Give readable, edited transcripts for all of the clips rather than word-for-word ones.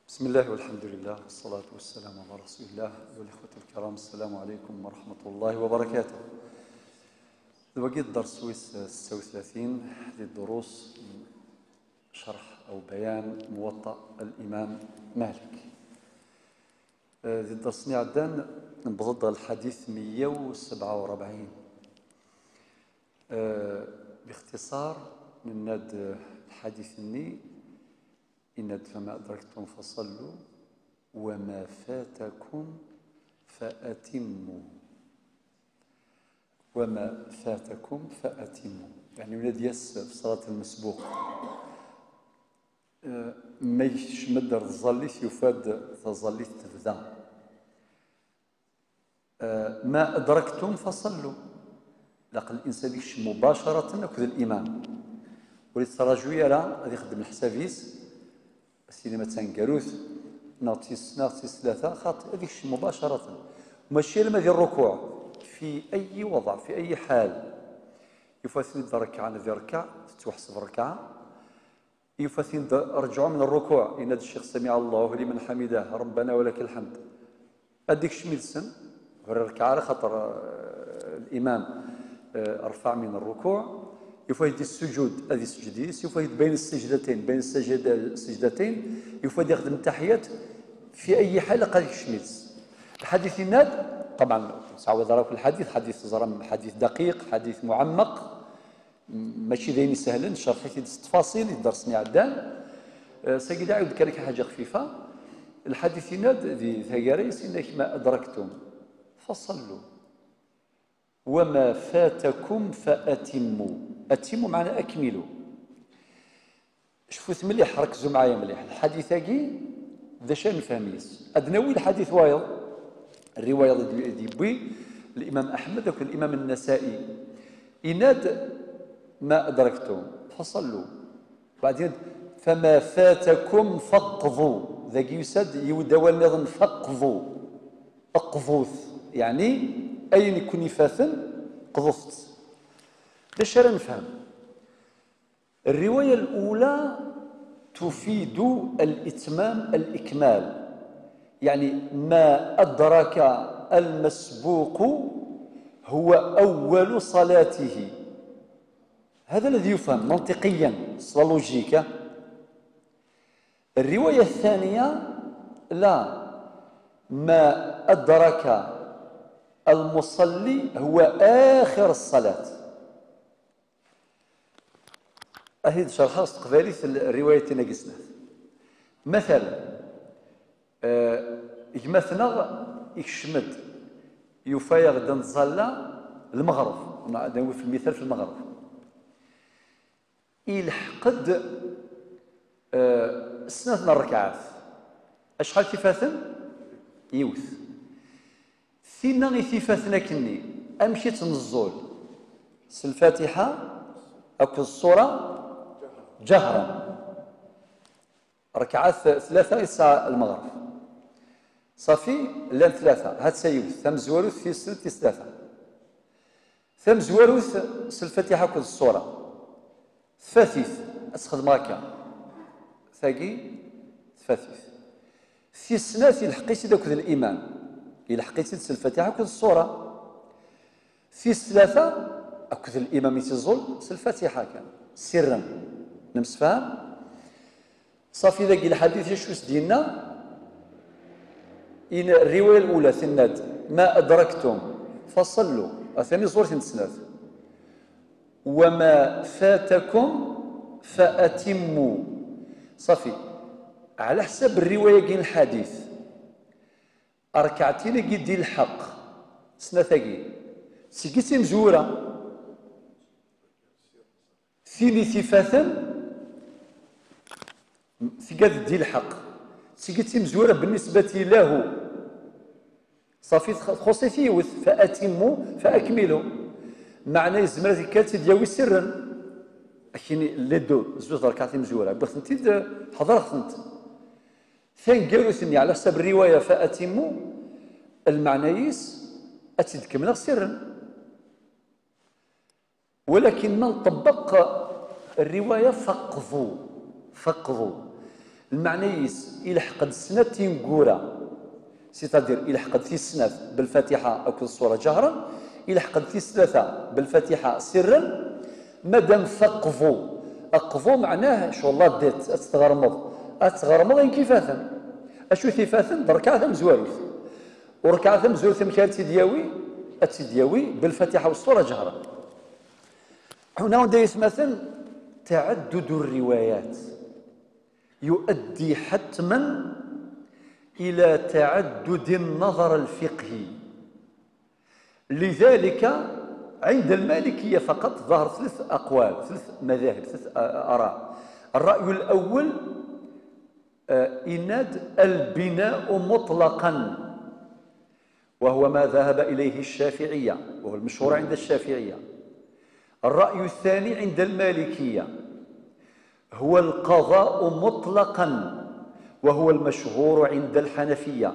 بسم الله والحمد لله والصلاة والسلام على رسول الله. أيها الإخوة الكرام، السلام عليكم ورحمة الله وبركاته. بقيت درس 36 للدروس شرح أو بيان موطأ الإمام مالك. الدرس عدان نبغض الحديث 147. باختصار نناد الحديث إن فما أدركتم فصلوا وما فاتكم فأتموا. وما فاتكم فأتموا يعني ولاد ياس في صلاة المسبوق ما يشمد الظليث يفاد تظليث تبدا. ما أدركتم فصلوا لقد الإنسان يش مباشرة أكد الإمام وليت تراجوية راه غادي يخدم الحسابيس السينما تنقروث ناطيس ثلاثة خاطر هذيك الشيء مباشرة ماشي لما ديال الركوع في أي وضع في أي حال يفاثين الركعة الذي ركع تحسب الركعة يفاثين رجعوا من الركوع إن الشيخ سمع الله لمن حمده ربنا ولك الحمد هذيك الشيء السن الركعة خاطر الإمام رفع من الركوع يفايد السجود هذه السجديس يفايد بين السجدتين السجدتين يفايد يخدم التحيات في اي حاله قد يشميز الحديث الناد طبعا تعود راك الحديث حديث زرم حديث دقيق حديث معمق ماشي دايما سهلا شرحتي التفاصيل الدرس عدان سيدي عاود كان حاجه خفيفه الحديث الناد ذي ثقاريس انك ما ادركتم فصلوا وما فاتكم فأتموا. أتموا معنى أكملوا. شوفوا مليح ركزوا معايا مليح الحديث هاكي ذا شان فهميس أدنوي الحديث وايض الرواية دي بوي الإمام أحمد وكان الإمام النسائي إناد ما أدركتم فصلوا بعدين فما فاتكم فاقضوا ذاك يسد يودوا النظام فاقضوا أقضوث يعني أين يكون فاثن قضفت. باش راه نفهم الرواية الأولى تفيد الإتمام الإكمال يعني ما أدرك المسبوق هو أول صلاته هذا الذي يفهم منطقيا لوجيكا. الرواية الثانية لا ما أدرك المصلي هو آخر الصلاة. أهيد شرحها استقبالي في الرواية تناقصنا مثلا يمثنا يكشمد يفايا غدا نصلى المغرب نقول في المثال في المغرب يلحقد سنة الركعات أشحال كيفاثن يوث ثينا غي ثيفاثنا كني أمشي تنزول الفاتحة أكو الصورة جهرا ركعات ثلاثة يسعى المغرب صافي لان ثلاثة هاد سيوث ثم زواروث في سلت ثلاثة ثم زواروث الفاتحة أكو الصورة ثفاثيث أسخدم هكا ثاقي ثفاثيث في سنات يلحقيتي داك الإمام يلحقيتي الفاتحة أكو الصورة في ثلاثة أكو الإمام يتزول الفاتحة كان سرا نمس فهم صافي ذاك الحديث شوس ديالنا إن الرواية الأولى ثناد ما أدركتم فصلوا الثاني صورة نتسناد وما فاتكم فأتموا صافي على حسب الرواية كاين الحديث أركعتين كي ديال الحق سنتاكي سيكيتي مزورة ثيني ثفاثا ثقاد ديال الحق سيكيتي مزورة بالنسبة له صافي خصي فيوث فأتموا فأكملوا معنى الزمرة كانت دياوي سرا أكيني لدو زوج ركعتين مزورة بغيت انت حضرت انت ثاني قالوا ثني على حسب الرواية فأتموا المعنيس أتذكمنا سرا ولكن نطبق الرواية فقضوا المعنيس إلا حقد سنة تينقورا سيتادير إلا حقد في السنة بالفاتحة أو الصورة جهرا، إلا حقد في الثلاثة بالفاتحة سرا، مادام ثقفوا أقفوا معناه شو الله ديت أتغرمض كيفاثا أشو ثيفاثا بركعة مزوارث وركعة مزوارث مكان تيدياوي بالفاتحة والصورة جهرا. هنا ودايس مثلا تعدد الروايات يؤدي حتما إلى تعدد النظر الفقهي، لذلك عند المالكية فقط ظهر ثلاث أقوال، ثلاث مذاهب، ثلاث آراء. الرأي الأول إناد البناء مطلقا، وهو ما ذهب إليه الشافعية وهو المشهور عند الشافعية. الرأي الثاني عند المالكية هو القضاء مطلقا، وهو المشهور عند الحنفية.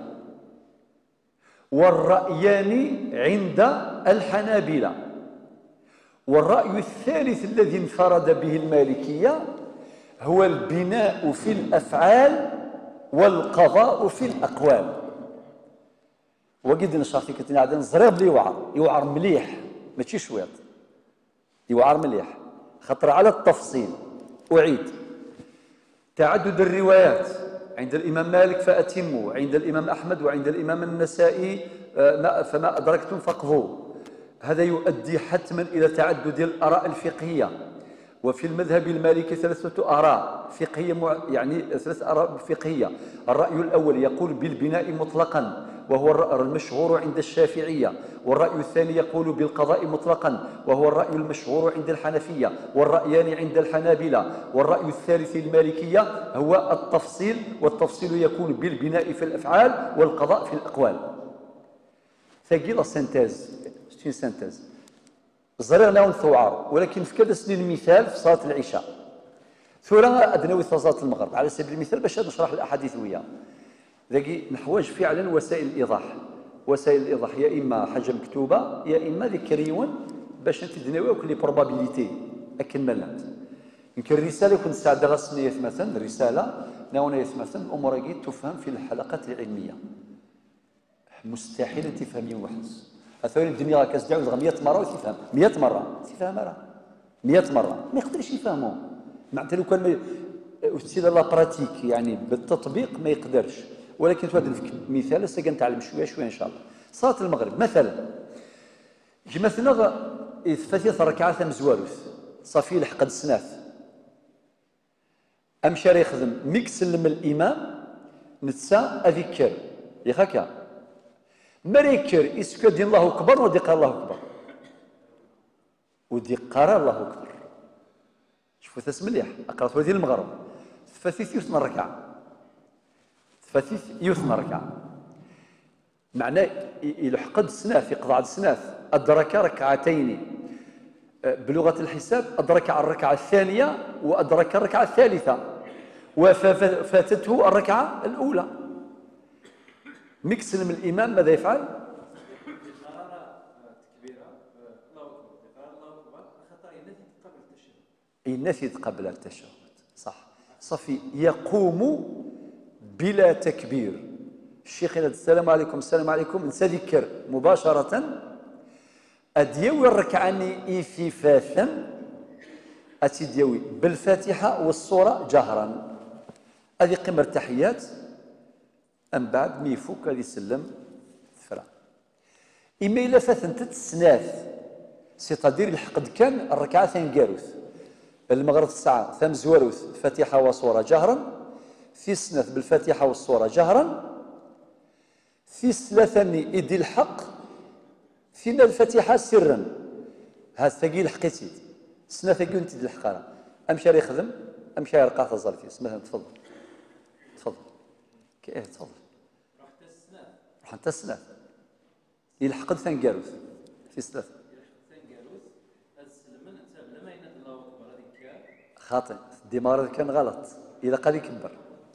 والرأيان عند الحنابلة. والرأي الثالث الذي انفرد به المالكية هو البناء في الأفعال والقضاء في الأقوال. وقد نشاطي كتني عدن زريب لي يوعر مليح ماشي شويط، يوعر مليح خطر على التفصيل. أعيد: تعدد الروايات عند الإمام مالك فأتموا، عند الإمام أحمد وعند الإمام النسائي فما أدركتم فاقضوا. هذا يؤدي حتما إلى تعدد الآراء الفقهية. وفي المذهب المالكي ثلاثة آراء فقهية، يعني ثلاث آراء فقهية. الرأي الأول يقول بالبناء مطلقا، وهو المشهور عند الشافعية. والرأي الثاني يقول بالقضاء مطلقا، وهو الرأي المشهور عند الحنفية. والرأيان عند الحنابلة. والرأي الثالث المالكية هو التفصيل، والتفصيل يكون بالبناء في الأفعال والقضاء في الأقوال. ثقيلة سنتاز سنتاز زرير ناون ثوعار، ولكن في كذا سنين المثال في صلاة العشاء ثورة أدنوي صلاة المغرب على سبيل المثال باش نشرح الأحاديث وياه. ذاكي نحوج فعلا وسائل الإيضاح. وسائل الإيضاح يا إما حاجة مكتوبة يا إما ذكريون باش تدناوي كل بروبابيليتي أكملات. يمكن الرسالة كنت ساعدة غسنية مثلا الرسالة ناونا مثلا الأمور تفهم في الحلقات العلمية. مستحيل تفهم يوم واحد. أثوري الدنيا راك تدعوز 100 مرة وتفهم 100 مرة تفهم راه 100 مرة ما يقدرش يفهموا. معناتها لو كان وسيله لا براتيك يعني بالتطبيق ما يقدرش. ولكن تودن فيك مثال هسه كنتعلم شويه شويه ان شاء الله. صلاه المغرب مثلا يجي مثلا ثلاث ركعات مزوارث صافي لحق السناث امشى يخدم ميكسلم الامام نتسا اذكر يا هكا مريكر اسكو دين الله اكبر ودي قال الله اكبر ودي قرا الله اكبر. شوفوا ثلاث مليح اقرأت هذه المغرب ثلاث يثنى ركعه ثلاث يثنى ركعه معناه يلحق السناف يقضى على السناف أدرك ركعتين بلغة الحساب أدرك على الركعة الثانية وأدرك الركعة الثالثة وفاتته الركعة الأولى. مكسلم الإمام ماذا يفعل؟ الناس قبل التشهد صح صافي يقوم بلا تكبير. الشيخ السلام عليكم السلام عليكم نتذكر مباشرة أديوي الركعاني إثفاثا أتديوي بالفاتحة والصورة جهرا. هذه قمة التحيات أم بعد ميفوك هذه يسلم فرع. إما إلا فاتنت السناث سيتادير الحقد كان الركعة ثاني كاروث المغرب الساعة ثم زواروث فاتحة وصورة جهرا في السناث بالفاتحة والصورة جهرا في الثلاثني إدي الحق فينا الفاتحة سرا. هذا ثقيل حقيتي السنة ثقيل انت دي الحقارة أمشي يخدم أمشي يرقع تظل فيه اسمها تفضل تفضل كيف تفضل روح انت السنة يلحق ثان كاروث في الثلاثة خاطئ الدمار كان غلط إذا قال يكبر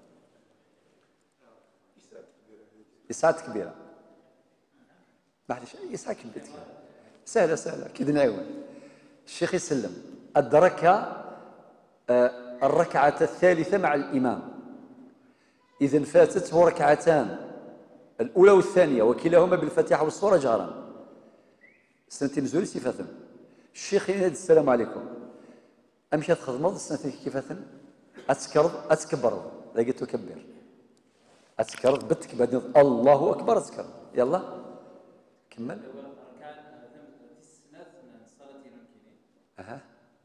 إسعاد كبيرة معليش إسعاد كبيرة سهلة سهلة كي نعاون. الشيخ يسلم أدرك الركعة الثالثة مع الإمام إذا فاتته ركعتان الأولى والثانية وكلاهما بالفاتحة والسورة جهرا سنتين زوري صفة الشيخ ينادي السلام عليكم أمشي تخدمض سنتين كيفاثن أتكرض أتكبر لقيت تكبر أتكرض بتك بعدين الله أكبر أتكرض يلا كمل أها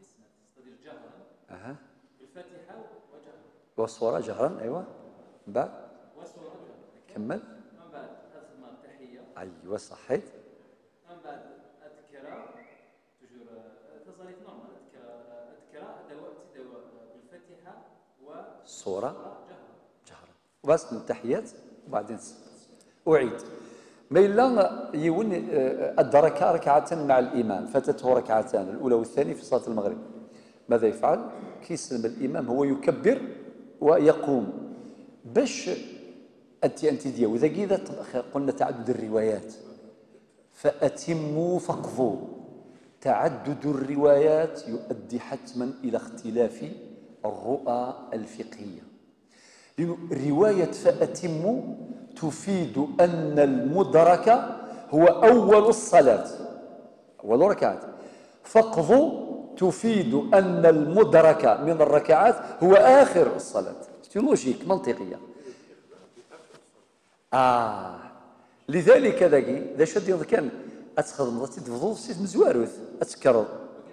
أها بالفاتحة وجهرا والصورة جهرا أيوة من بعد والصورة كمل من بعد أسمى التحية أيوة صحيت من بعد أذكر تجور تصليت نورمال أذكر دواء بالفاتحة الصورة جهرا جهرا وبس من التحيات وبعدين أعيد ما إلا يون أدرك ركعة مع الإمام فاتته ركعتان الأولى والثانية في صلاة المغرب ماذا يفعل؟ كيسلم الإمام هو يكبر ويقوم باش أنت ديالو إذا كذا قلنا تعدد الروايات فأتموا فاقضوا تعدد الروايات يؤدي حتما إلى اختلاف الرؤى الفقهية لأن رواية فأتموا تفيد أن المدرك هو أول الصلاة أول ركعات فاقضوا تفيد أن المدرك من الركعات هو آخر الصلاة لوجيك منطقية لذلك ذاكي ذا شد كان أتخدم ضتي تفضل سيت مزواروث أتكرر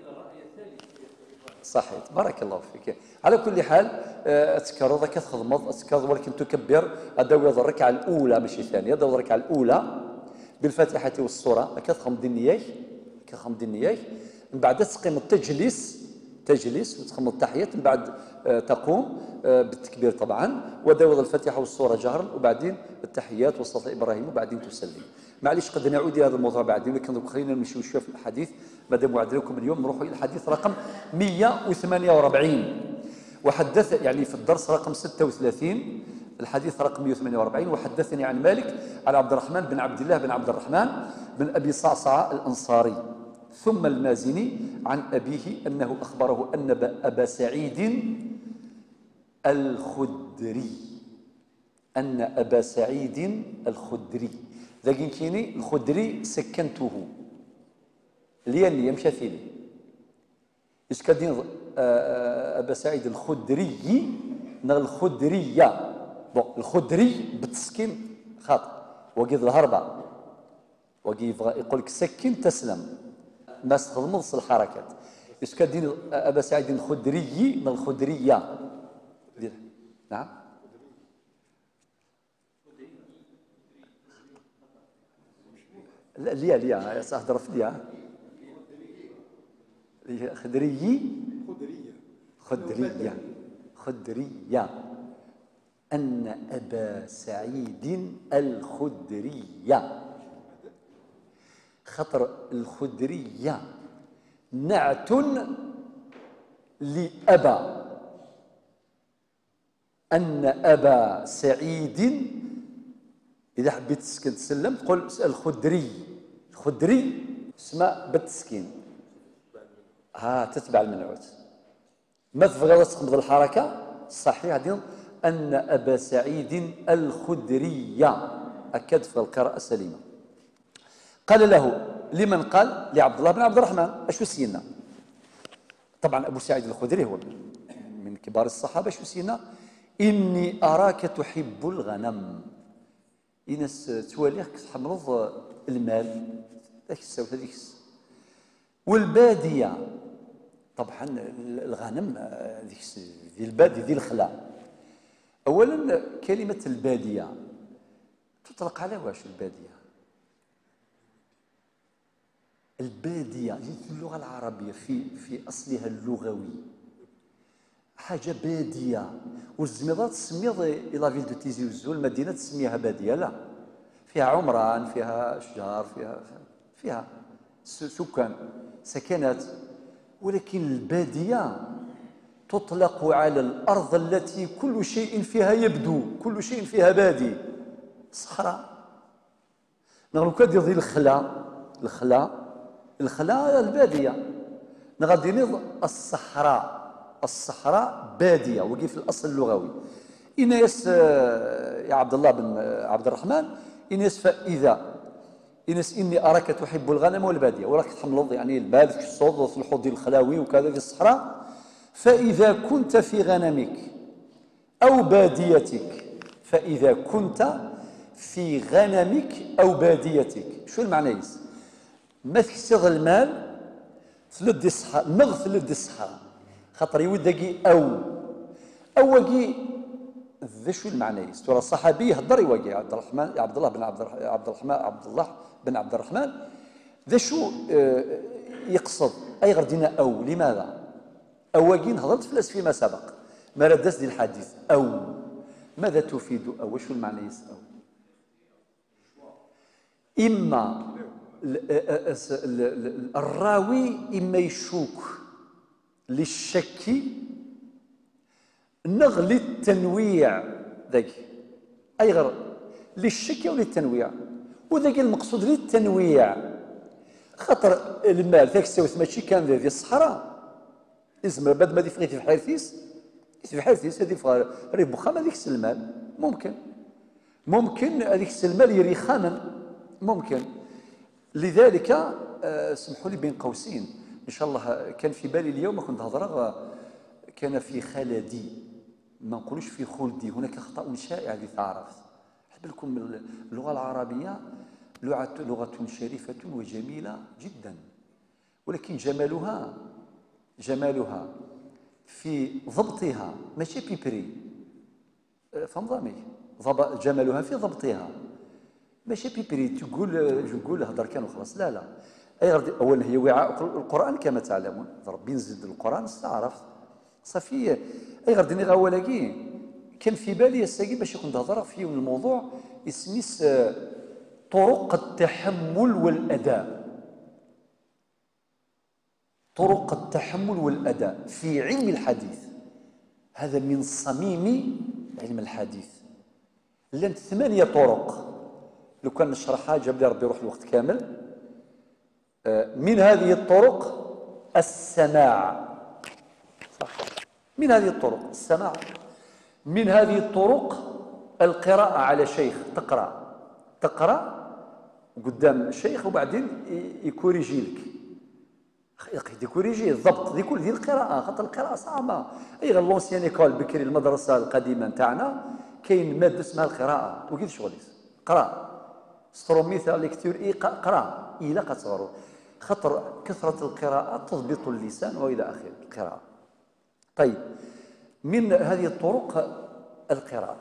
صحيح بارك الله فيك على كل حال أتكرر ذاك تخدم أتكرر ولكن تكبر أداوي الركعة الأولى ماشي الثانية أداوي الركعة الأولى بالفاتحة والسورة كتخمد النياك كتخمد النياك من بعد تقيم تجلس وتخمد التحيات من بعد تقوم بالتكبير طبعا وداوض الفاتحة والسورة جهرا وبعدين التحيات والصلاة إبراهيم وبعدين تسلم معليش قد نعود إلى هذا الموضوع بعدين ولكن خلينا نمشيو شوية في الحديث مادام وعد لكم اليوم نروحوا إلى الحديث رقم 148 وحدث يعني في الدرس رقم 36 الحديث رقم 148 وحدثني عن مالك عن عبد الرحمن بن عبد الله بن عبد الرحمن بن أبي صعصع الأنصاري ثم المازني عن أبيه أنه أخبره أن أبا سعيد الخدري ذاك كيني الخدري سكنته ليني يمشى ثيلي إيش كدين أبا سعيد الخدري الخدرية الخدري بالتسكين خاطئ وقيد الهربة وقيد يبغى يقول لك سكن تسلم ما استخدمت الحركات إيش كدين أبا سعيد الخدري الخدرية نعم ليا سأهدر في ليا خدرية أن أبا سعيد الخدرية خطر الخدرية نعت لأبا أن أبا سعيد إذا حبيت تسكن تسلم تقول الخدري اسماء بالتسكين تتبع المنعوت ما تبغى تخمض الحركة الصحيح ديال أن أبا سعيد الخدرية أكد في القراءة السليمة قال له لمن قال لعبد الله بن عبد الرحمن أشو سينا طبعا أبو سعيد الخدري هو من كبار الصحابة أشو سينا إني أراك تحب الغنم إنس تواليك تحملض المال ذاك السوت هذيك والبادية طبعا الغنم ذي البادية ذي الخلا أولا كلمة البادية تطلق على واش البادية في اللغة العربية في أصلها اللغوي حاجة بادية والزميضة تسميض إلى فيل دو تيزي وزو المدينة تسميها بادية لا فيها عمران فيها أشجار فيها سكان سكنات ولكن البادية تطلق على الأرض التي كل شيء فيها يبدو كل شيء فيها بادي صحراء نغلو كدير الخلا البادية نغادي نض الصحراء بادية وقي في الأصل اللغوي إناس يا عبد الله بن عبد الرحمن إناس فإذا إناس إني أراك تحب الغنم والبادية وراك تحمل يعني الباد في الصوت وفي الحوض ديال الخلاوي وكذا في الصحراء. فإذا كنت في غنمك أو باديتك فإذا كنت في غنمك أو باديتك شو المعنى يس ما تكسر المال ثلث الصحراء نغ ثلث الصحراء خاطر يودكي أو وكي ذا شو المعنى يس ترى الصحابي هضر يواجه عبد الله بن عبد الرحمن ذا شو يقصد أي غردنا أو لماذا أو وكي نهضرت فلاس فيما سبق ما ردس دي الحديث أو ماذا تفيد أو شو المعنى يس أو إما الراوي إما يشوك للشك نغ للتنويع ذاك أي غير للشك أو للتنويع وذاك المقصود للتنويع خاطر المال ذاك السوث ماشي كان ذي الصحراء اسم بعد ما يفغي في حارثيس في حارثيس هذه في ريف بخام هذيك المال ممكن هذيك المال يري خامن ممكن لذلك سمحوا لي بين قوسين ان شاء الله كان في بالي اليوم كنت هضر كان في خلدي ما نقولوش في خلدي هناك خطأ شائع اللي تعرف حب لكم اللغة العربية لغة شريفة وجميلة جدا ولكن جمالها في ضبطها ماشي بيبري فهمضامي جمالها في ضبطها ماشي بيبري تقول هضر كان وخلاص لا اي اولا هي وعاء القران كما تعلمون ربي نزل القران استعرفت صافي اي غردني غاولاكي كان في بالي الساقي باش كنت هضر في الموضوع اسميس طرق التحمل والاداء طرق التحمل والاداء في علم الحديث هذا من صميم علم الحديث لان 8 طرق لو كان نشرحها جاب لي ربي يروح الوقت كامل من هذه الطرق السماع صح من هذه الطرق السماع من هذه الطرق القراءة على شيخ تقرأ قدام الشيخ وبعدين يكوريجي لك يكوريجي الضبط دي كل دي القراءة خاطر القراءة صعبة أي غير لونسيان ايكول بكري المدرسة القديمة نتاعنا كاين مادة اسمها القراءة وكيف شغل قراءة ستروميثا ليكتور قرا الى قصروا خطر كثره القراءه تضبط اللسان والى اخره القراءه. طيب من هذه الطرق القراءه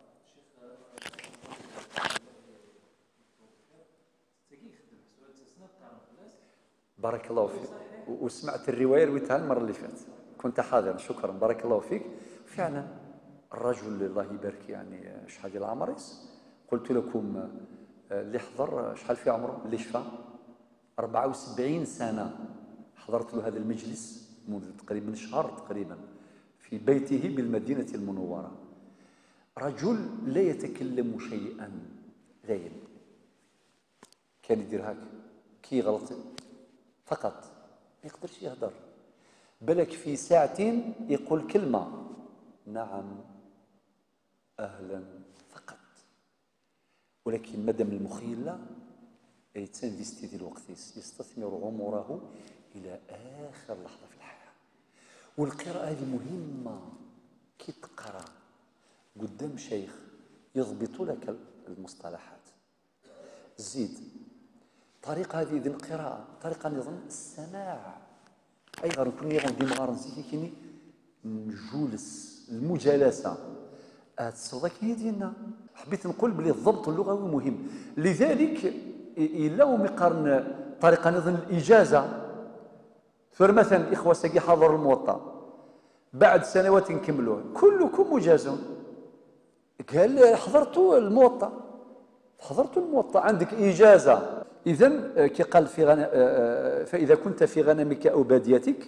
بارك الله فيك وسمعت الروايه اللي قلتها المره اللي فاتت كنت حاضرا شكرا بارك الله فيك فعلا الرجل الله يبارك يعني شحال ديال العمر قلت لكم اللي حضر شحال في عمره اللي شفى 74 سنة حضرت له هذا المجلس منذ تقريبا شهر تقريبا في بيته بالمدينة المنورة رجل لا يتكلم شيئا ذاين كان يدير هكا كي غلط فقط ما يقدرش يهضر بالك في ساعتين يقول كلمة نعم أهلا فقط ولكن مادام المخيل لا يتنفيستي ديال الوقت يستثمر عمره الى اخر لحظه في الحياه والقراءه هذه مهمه كي تقرا قدام شيخ يضبط لك المصطلحات زيد طريقه هذه ديال القراءه طريقه نظام السماع اي غير كوني غندي مغار نزيد كيني نجولس المجالسه هاد الصوره هي ديالنا حبيت نقول بلي الضبط اللغوي مهم لذلك الا ومقارن طريقه نظن الاجازه فمثلا الاخوه ساقي حضروا الموطا بعد سنوات نكملوه كلكم مجازون قال حضرتوا الموطا عندك اجازه اذا كي قال في فاذا كنت في غنمك او باديتك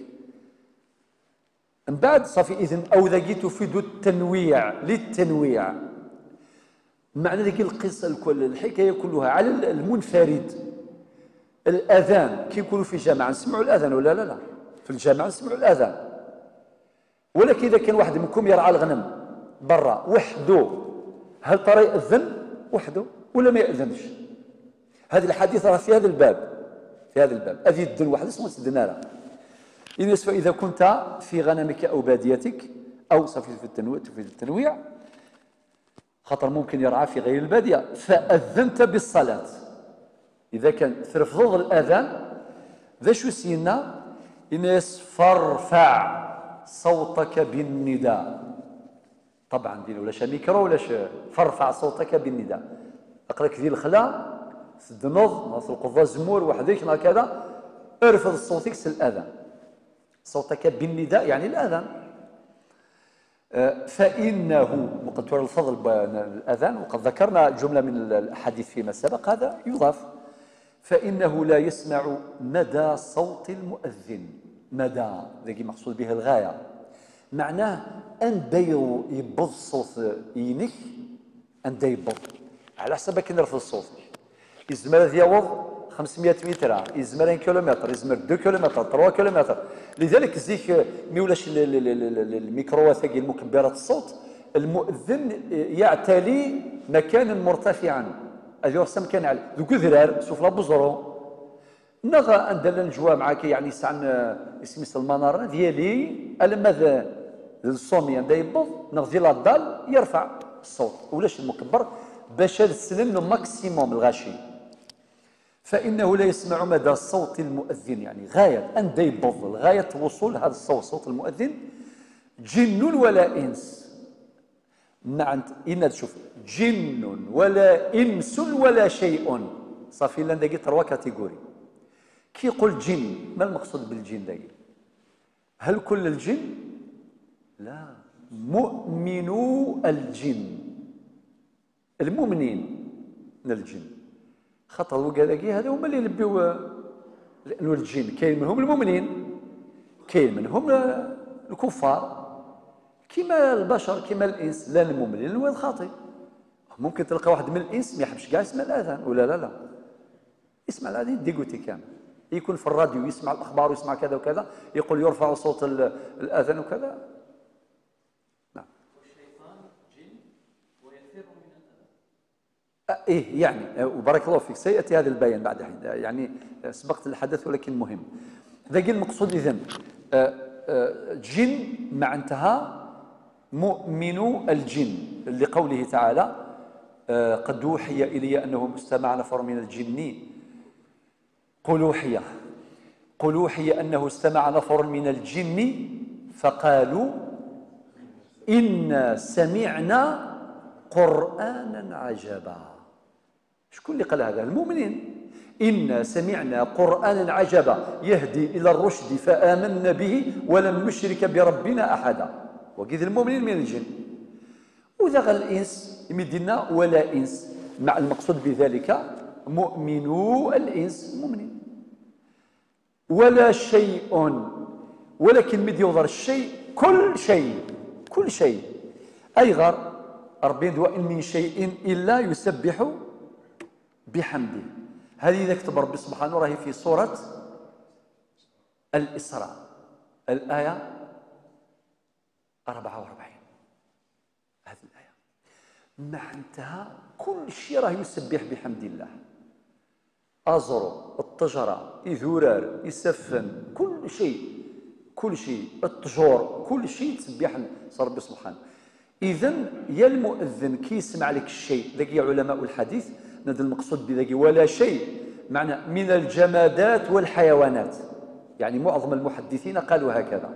من بعد صافي اذن او ذاك تفيد التنويع للتنويع معنى ذيك القصه الكل الحكايه كلها على المنفرد الاذان كي يكونوا في جامعه نسمعوا الاذان ولا لا لا في الجامعه نسمعوا الاذان ولكن اذا كان واحد منكم يرعى الغنم برا وحده، هل ترى يأذن وحده ولا ما يأذنش؟ هذه الحديث راه في هذا الباب، في هذا الباب هذه الدن واحد اسمه الدنارة. إذا كنت في غنمك أو باديتك أو صافي في التنويع، خاطر ممكن يرعى في غير البادية، فأذنت بالصلاة. إذا كان ترفض الأذان ذا شو سينا إنس فارفع صوتك بالنداء. طبعا دين ولاش ميكرو ولاش فارفع صوتك بالنداء. أقرأك ذي الخلا سدنوض تلقض الزمور وحديك هكذا، ارفض صوتك الأذان، صوتك بالنداء يعني الأذان. فإنه وقد ترى الفضل الأذان، وقد ذكرنا جملة من الأحاديث فيما سبق، هذا يضاف. فإنه لا يسمع مدى صوت المؤذن. مدى ذاك مقصود به الغاية، معناه أن يبض الصوت ينك، أن يبض على حسب كي نرفض الصوت. يزمر يوض 500 متر، يزمر 1 كيلومتر، يزمر 2 كيلومتر، 3 كيلومتر. لذلك زيك ميولاش الميكروات ثقيل المكبرات الصوت، المؤذن يعتلي مكانا مرتفعا، هذا هو مكان عالي. ذوك ذرار سوف لا بزرو نغا عندنا الجوا معاك يعني سعن اسمي المناره ديالي لما ذا الصومي عندها يبض نغزي لا الدال يرفع الصوت ولاش المكبر باش تسلم له ماكسيموم الغاشي. فإنه لا يسمع مدى صوت المؤذن، يعني غاية أن يبض غاية وصول هذا الصوت صوت المؤذن جن ولا إنس. مع إن تشوف جن ولا إنس ولا شيء، صافي لان داكي 3 كاتيجوري. كي يقول جن، ما المقصود بالجن داكي؟ هل كل الجن؟ لا، مؤمنو الجن، المؤمنين من الجن. خاطر وكالاكي هذا هما اللي يلبيو، لانه الجن كاين منهم المؤمنين، كاين منهم الكفار، كما البشر كما الانس، لا المؤمنين ولا الخاطئ. ممكن تلقى واحد من الانس ما يحبش كاع يسمع الاذان، ولا لا يسمع الاذان ديكوتي كامل، يكون في الراديو يسمع الاخبار ويسمع كذا وكذا، يقول يرفع صوت الاذان وكذا. نعم. والشيطان جن ويفر من الاذان. ايه يعني، وبارك الله فيك، سياتي هذا البيان بعد حين، يعني سبقت الحدث ولكن مهم. ذاك المقصود اذن جن معناتها مؤمن الجن، لقوله تعالى قد أوحي إلي أنه استمع نفر من الجن قل أوحي أنه استمع نفر من الجن فقالوا إنا سمعنا قرآنا عجبا. شكون اللي قال هذا؟ المؤمنين. إنا سمعنا قرآنا عجبا يهدي إلى الرشد فآمنا به ولن نشرك بربنا أحدا. وكذا المؤمنين من الجن. وذا الإنس يمدنا ولا إنس، مع المقصود بذلك مؤمنو الإنس المؤمنين. ولا شيء، ولكن مد يظهر الشيء كل شيء أي غير ربي دواء من شيء إلا يسبح بحمده. هذه إذا كتب ربي سبحانه راهي في سورة الإسراء الآية 44. هذه الآية معناتها كل شيء راه يسبح بحمد الله. أزرو، الطجرة، إذورار، يسفن، كل شيء الطجور، كل شيء تسبح ربي سبحانه. إذن يا المؤذن كي يسمع لك الشيء، ذاك علماء الحديث هذا المقصود بذاك ولا شيء معنى من الجمادات والحيوانات، يعني معظم المحدثين قالوا هكذا،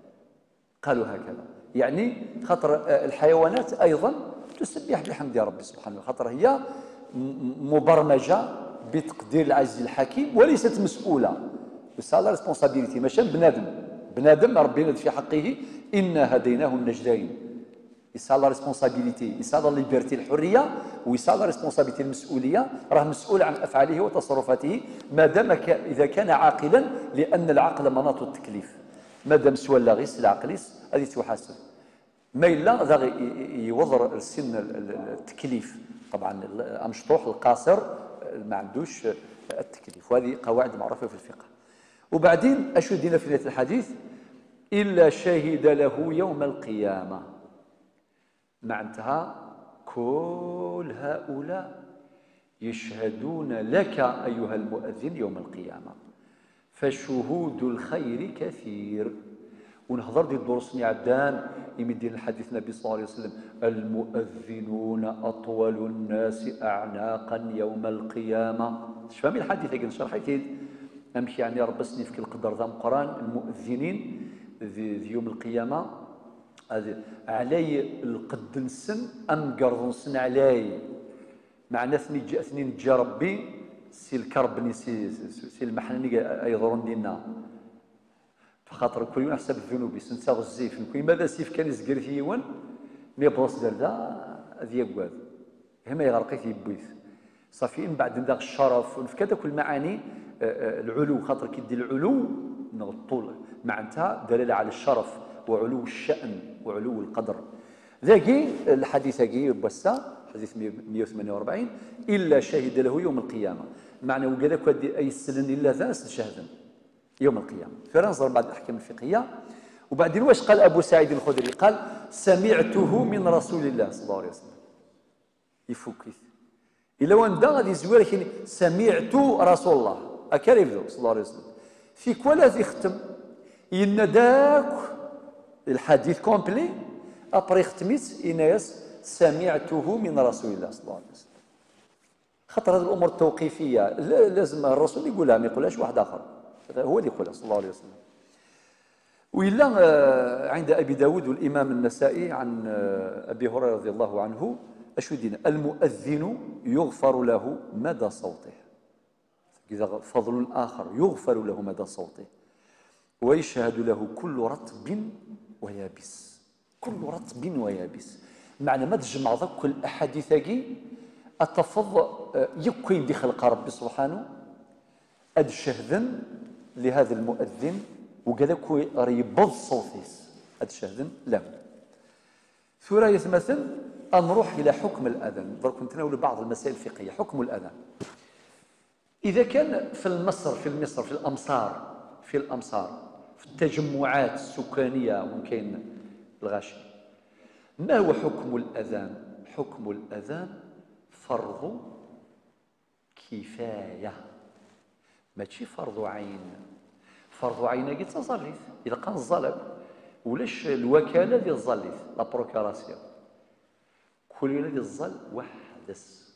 يعني خاطر الحيوانات أيضا تسبح بحمد ربي سبحانه، خاطر هي مبرمجة بتقدير العزيز الحكيم وليست مسؤولة، بس لا ريسبونسابيلتي ماشي بنادم ربي في حقه إنا هديناه النجدين، يسال لا ريسبونسابيلتي، يسال لا ليبرتي الحريه، ويسال لا ريسبونسابيلتي المسؤوليه، راه مسؤول عن افعاله وتصرفاته ما دام اذا كان عاقلا، لان العقل مناط التكليف، ما دام سوى لا غيس العقليس هذه تحاسب، ما الا ذا يوضر السن التكليف، طبعا المشطوح القاصر ما عندوش التكليف، وهذه قواعد معروفه في الفقه. وبعدين اشو دينا في نهايه الحديث؟ الا شهد له يوم القيامه. معناتها كل هؤلاء يشهدون لك أيها المؤذن يوم القيامة، فشهود الخير كثير. ونهضر دي الدروس عدان يمدين الحديث النبي صلى الله عليه وسلم: المؤذنون أطول الناس أعناقا يوم القيامة. شفهم الحديث كي نشرحي أمشي يعني رب سني في القدر ذا مقران المؤذنين ذي يوم القيامة علي القد نسن أم قرض نسن علي معنى ثني نجا ربي سي الكرب سي المحنني أيضرون دينا فخاطر كل يوم حسب الذنوب سنساغ الزيف كل ماذا سيف كان يزقر في يوان مي بلاص دار ذا هذه يقواد هما يغرقيك يبويث صافي من بعد ذاك الشرف وفي كل المعاني العلو خاطر كيدي العلو الطول معناتها دلاله على الشرف وعلو الشأن وعلو القدر. ذاكي الحديث كي بوسا حديث 148 الا شهد له يوم القيامه معنى وقال لك اي سلن الا ذا شهدا يوم القيامه. فننظر بعض الاحكام الفقهيه وبعدين واش قال ابو سعيد الخدري؟ قال: سمعته من رسول الله صلى الله عليه وسلم. يفوكيث الا وان دا غادي يزوير كاين سمعت رسول الله اكريم صلى الله عليه وسلم في كولا يختم ينداك الحديث كومبلي ابري ختميت اناس سمعته من رسول الله صلى الله عليه وسلم. خاطر هذه الامور التوقيفيه لازم الرسول يقولها ما يقولهاش واحد اخر، هو اللي يقولها صلى الله عليه وسلم. وإلا عند ابي داود والامام النسائي عن ابي هريره رضي الله عنه اش يدينا: المؤذن يغفر له مدى صوته. إذا فضل آخر يغفر له مدى صوته ويشهد له كل رطب ويابس. كل رطب ويابس معنى ما تجمع ذاك كل الأحاديث كي أتفض يكوين دي خلق ربي سبحانه أد شهدا لهذا المؤذن وقال لك ريبض صوتيس أد شهدا له. ثراية مثل نروح إلى حكم الأذان. درك نتناول بعض المسائل الفقهية. حكم الأذان إذا كان في مصر في الأمصار في التجمعات السكانية وكاين الغاشي، ما هو حكم الأذان؟ حكم الأذان فرض كفاية ماشي فرض عين. فرض عين كي تظليث إذا كان الظلم ولاش الوكالة ديال الظليث لا بروكاراسيون كل يوم ديال الظل وحدس،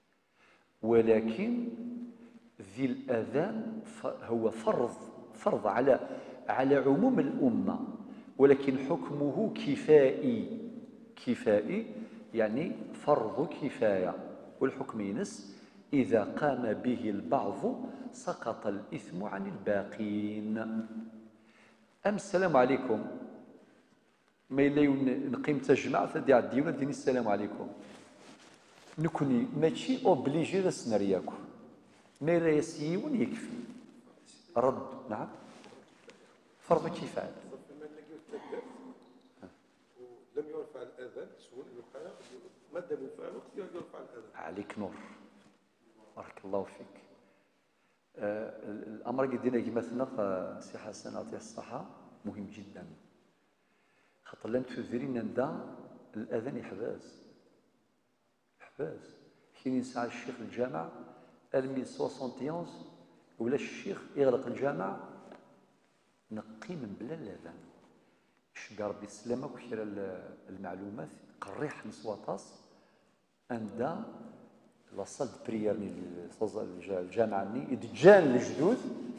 ولكن ذي الأذان هو فرض على عموم الأمة، ولكن حكمه كفائي يعني فرض كفاية، والحكم ينس إذا قام به البعض سقط الإثم عن الباقين. السلام عليكم ما إلا نقيم تجمع تدي عدي ولا ديني السلام عليكم نكوني ماشي اوبليجي لسنرياكم ما إلا يسيون يكفي رد. نعم فرض كفاية. لم يرفع الأذان سهول الحالة مادة من فعل يرفع الأذان. عليك نور بارك الله فيك. الأمر قدينا مثلا سي حسن أعطيه الصحة مهم جدا خاطر لم تذرين ندا الأذان يحباس كاين ساعة الشيخ الجامع 1071 ولا الشيخ يغلق الجامع نقي من بلا الأذان شكا ربي يسلمك وخير المعلومات قريح نسواطاس عند لا صال بريير الجامع ني يدجان الجدود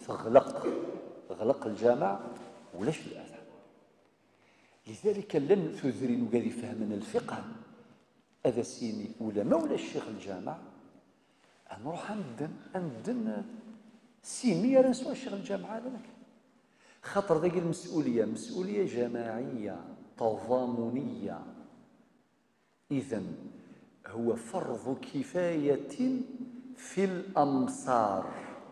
غلق الجامع ولاش الأذان. لذلك لن تذرين وقاعد يفهمنا الفقه هذا سيني ولا مولا الشيخ الجامع نروح عندن سيني رسول الشيخ الجامع هذاك خاطر ذاك المسؤولية مسؤولية جماعية تضامنية. إذن هو فرض كفاية في الأمصار.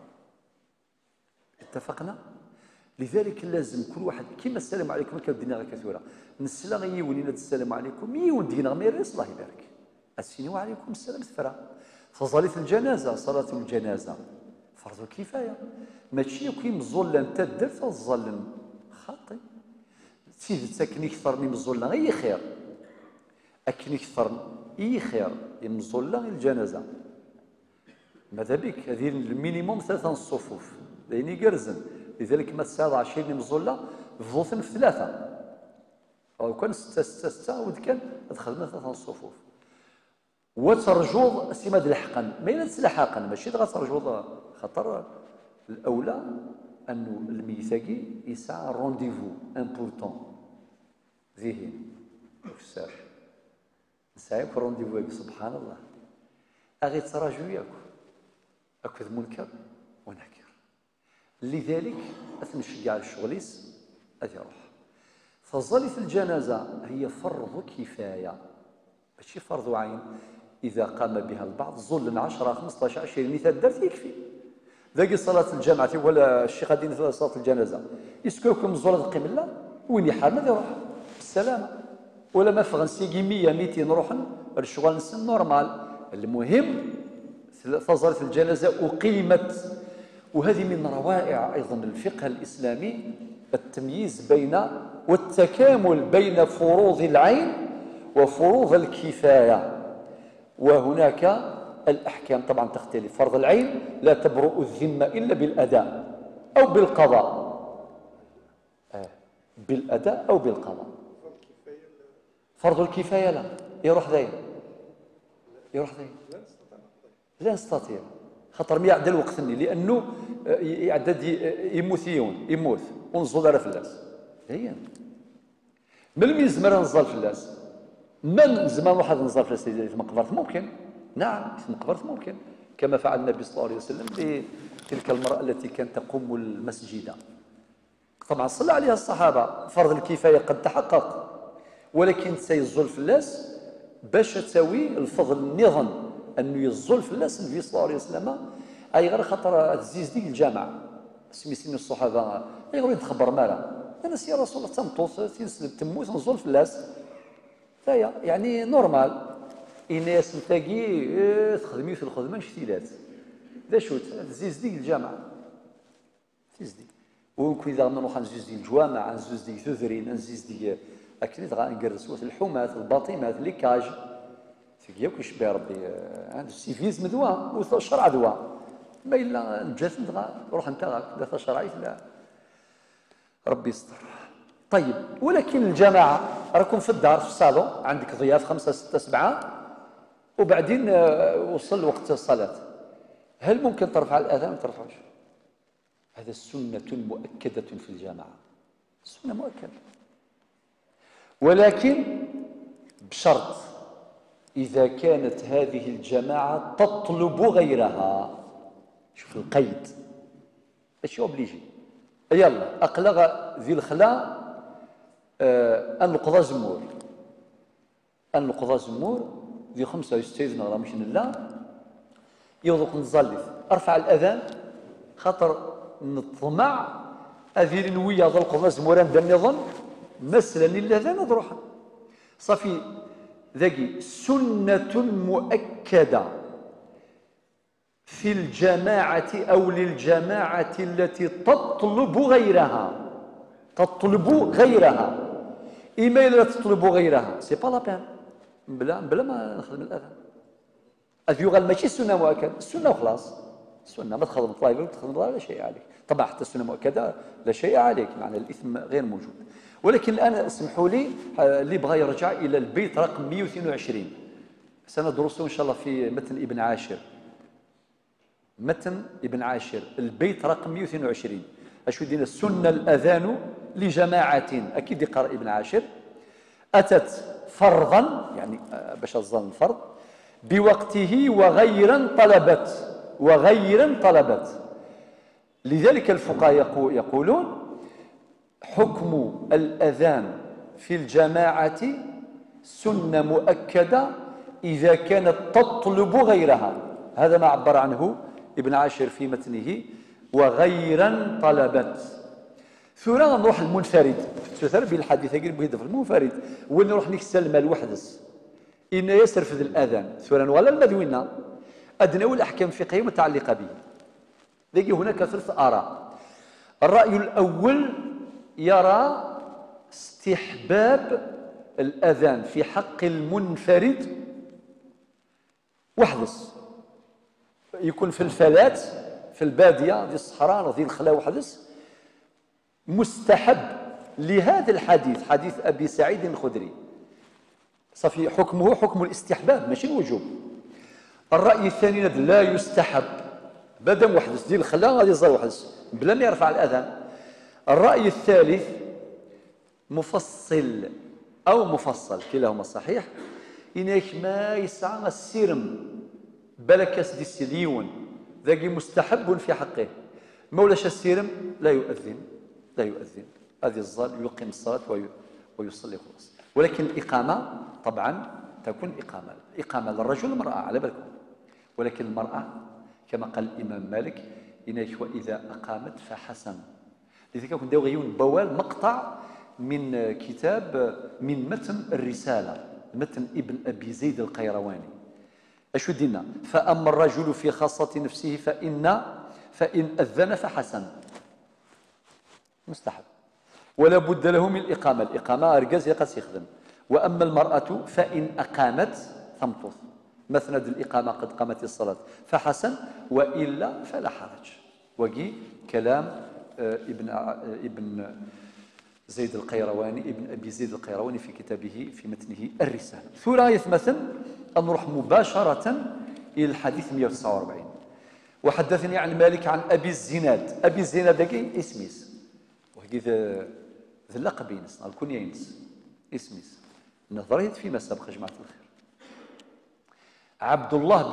اتفقنا؟ لذلك لازم كل واحد كيما السلام عليكم كدينا غير كثيرة نسلا غيولينا السلام عليكم يون دينا ما يريس الله يبارك السلام عليكم السلام ثفرة. فصلاة الجنازة صلاة الجنازة فرض كفاية ماشي كي مظلن تدر فالظلن خاطي سيد تسكني كثر من مظلن غير خير أكن يكثر إي خير يمزل الجنازة ماذا بك هذه المينيموم 3 الصفوف لأني قرزن لذلك ما تساعد 20 مزلة فضوثن في 3 أو كان 6 ود كان تخدم 3 الصفوف وترجوض سماد الحقن ما إلا تسلحقا ماشي غترجوض خاطر الأولى أنه الميثاقي يسعى رونديفو امبورتون ذهن وفساش نسعيك رونديفو سبحان الله أغي تراجو ياكو أكو منكر ونكر لذلك أتنشجع الشغليس أذي روح فظلت الجنازة هي فرض كفاية ماشي فرض عين إذا قام بها البعض ظل 10 15 20 مثال درت يكفي ذاك صلاة الجمعة ولا الشيخ غادي في صلاة الجنازة يسكوكم الزولة القبلة وين يحال ماذا يروح بالسلامة ولا ما فغنسيكي 100 200 نروح الشغل نسن نورمال المهم فظلت الجنازة أقيمت وهذه من روائع أيضا الفقه الإسلامي التمييز بين والتكامل بين فروض العين وفروض الكفاية وهناك الأحكام طبعا تختلف فرض العين لا تبرؤ الذمة إلا بالأداء أو بالقضاء بالأداء أو بالقضاء فرض الكفاية لا يروح ذين لا نستطيع خاطر ما يعدل وقتني لأنه يعدد يموت ونزول على فلاس هي من زمان نزل فلاس من زمان واحد نزل فلاس في مقبرة ممكن نعم في مقبرة ممكن كما فعل النبي صلى الله عليه وسلم بتلك المرأة التي كانت تقوم المسجد طبعا صلى عليها الصحابة فرض الكفاية قد تحقق ولكن سيزول فلاس باش تساوي الفضل النظام أنه يزول فلاس النبي صلى الله عليه وسلم أي غير خاطر تزيز ديك الجامع سميتين الصحابة أي غير تخبر مالا أنا يا رسول الله تمطوس تنسلب تموت نزول فلاس فهي يعني نورمال الناس نتاقي تخدمي في الخدمة نشتيلات ذا شو تزيز ديك الجامع تزيز ديك وكون إذا نروح نزيز ديك الجوامع نزيز ديك ثذرين نزيز ديك أكيد غنقرسوا الحومات الباطمات ليكاج تيجي كيشبه ربي عند السيفيز مدوى والشرع دواء ما إلا نجات روح انت لا شرعيت لا ربي يستر طيب ولكن الجماعة راكم في الدار في الصالون عندك ضياف 5 6 7 وبعدين وصل وقت الصلاة هل ممكن ترفع الأذان ما ترفعش؟ هذا سنة مؤكدة في الجماعة سنة مؤكدة ولكن بشرط إذا كانت هذه الجماعة تطلب غيرها شوف القيد ماشي اوبليجي يلا أقلغ ذي الخلا أن نقضى زمور أن نقضى زمور ذي 65 غرام مش لا يوضق نزلف أرفع الأذان خاطر نطمع هذه النوية ذو القضى زمور ندير نظن مثلا الأذان نروح صافي ذاكي سنة مؤكدة في الجماعة أو للجماعة التي تطلب غيرها إما لا تطلب غيرها سي با لا بان بلا ما نخدم الأذان هذه يقال ماشي السنة مؤكدة السنة وخلاص السنة ما تخدم طايبة تخدم لا شيء عليك طبعا حتى السنة مؤكدة لا شيء عليك معنى الإثم غير موجود ولكن الآن اسمحوا لي اللي بغى يرجع إلى البيت رقم 122 سندرسه إن شاء الله في متن ابن عاشر متن ابن عاشر البيت رقم 122 أشو دينا السنة الأذان لجماعة أكيد يقرأ ابن عاشر أتت فرضا يعني باش الظن الفرض بوقته وغيرا طلبت لذلك الفقهاء يقولون حكم الأذان في الجماعة سنة مؤكدة إذا كانت تطلب غيرها هذا ما عبر عنه ابن عاشر في متنه وغيرا طلبت ثورة نروح المنفرد تثر بالحديث غير بيد في المنفرد وين نروح نكسل مال وحدس إن يسرفذ الأذان ثورة ولا المدوينة أدنى الأحكام الفقهية متعلقة به لقي هناك 3 آراء الرأي الأول يرى استحباب الأذان في حق المنفرد وحدث، يكون في الفلات في البادية ديال الصحراء ديال الخلا وحدث، مستحب لهذا الحديث، حديث أبي سعيد الخدري، صافي حكمه حكم الاستحباب ماشي الوجوب. الرأي الثاني لا يستحب بدم وحدث ديال الخلا غادي يصير وحدث بلا ما يرفع الأذان. الرأي الثالث مفصل أو مفصل كلاهما صحيح، إنك ما يسعى السيرم بلكس دي السليون ذاك مستحب في حقه، مولاش السيرم لا يؤذن هذه الظل يقيم الصلاة ويصلي خلاص. ولكن الإقامة طبعا تكون إقامة للرجل والمرأة على بالكم، ولكن المرأة كما قال الإمام مالك إنك وإذا أقامت فحسن. لذلك كنت غيون بوال مقطع من كتاب من متن الرسالة، متن ابن أبي زيد القيرواني. أشو دينا؟ فأما الرجل في خاصة نفسه فإن أذن فحسن مستحب ولا بد له من الإقامة أرجاز يقاس يخدم. وأما المرأة فإن أقامت ثمطث مثنى الإقامة قد قامت الصلاة فحسن وإلا فلا حرج. وقي كلام ابن زيد القيرواني، ابن أبي زيد القيرواني في كتابه في متنه الرسالة. ثلاث مثل أن نروح مباشرة إلى الحديث 149. وحدثني عن مالك عن أبي الزناد هكي اسميس وهكي ذا اللقب ينس الكنية ينس اسميس نظرية فيما سبق جماعة الخير. عبد الله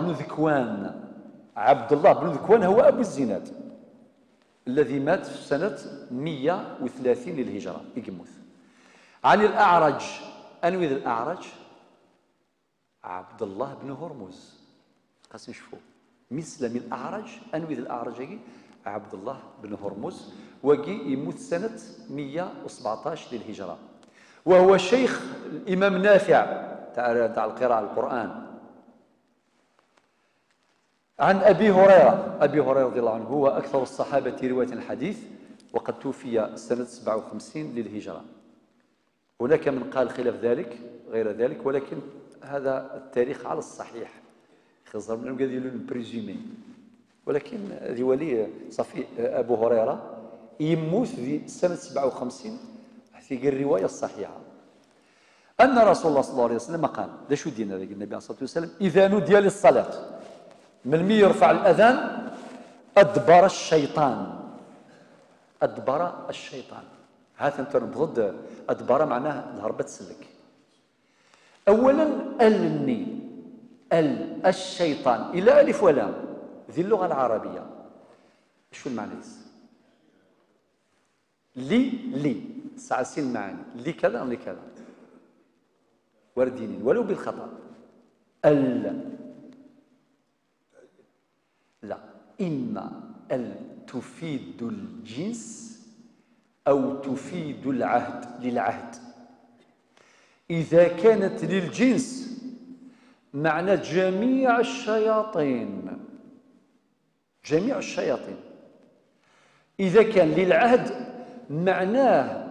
بن ذكوان هو أبو الزناد الذي مات في سنة 130 للهجرة يقموث. عن الأعرج أنوذ الأعرج عبد الله بن هرمز قاسم شفوه مثل من الأعرج أنوذ الأعرج عبد الله بن هرمز وقي يموت سنة 117 للهجرة، وهو شيخ الإمام نافع تاع القراءة القرآن. عن أبي هريرة رضي الله عنه هو أكثر الصحابة رواية الحديث وقد توفي سنة 57 للهجرة. هناك من قال خلاف ذلك غير ذلك، ولكن هذا التاريخ على الصحيح خزر من قاعد يقولون بريزومي، ولكن هذه ولي صافي أبو هريرة يموت في سنة 57 في الرواية الصحيحة أن رسول الله صلى الله عليه وسلم قال ده شو دين هذا النبي عليه الصلاة والسلام إذا نودي للصلاة من مي يرفع الأذان أدبر الشيطان. هذا انت ضد أدبر معناه الهربة تسلك. أولا الشيطان إلى ألف ولام ذي اللغة العربية شو المعنى؟ لي سعسين معاني لي كذا لي كذا وردينين ولو بالخطأ. لا إما تفيد الجنس أو تفيد للعهد. إذا كانت للجنس معنى جميع الشياطين. إذا كان للعهد معناه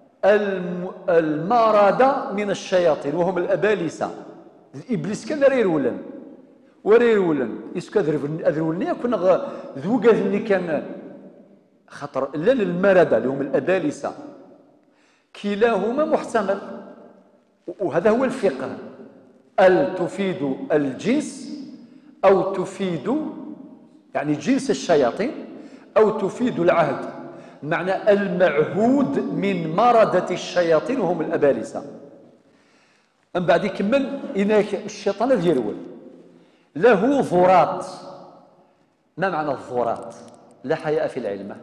المارده من الشياطين وهم الأبالسة. إبليس كان وريرولن أذرولني كنا ذوق اللي كان خطر لان المردة اللي هم الأبالسة كلاهما محتمل، وهذا هو الفقه. تفيد الجنس أو تفيد يعني جنس الشياطين أو تفيد العهد معنى المعهود من مردة الشياطين وهم الأبالسة. من بعد يكمل إنك الشيطان الذي يرول له ضرات. ما معنى الضرات؟ لا حياء في العلم.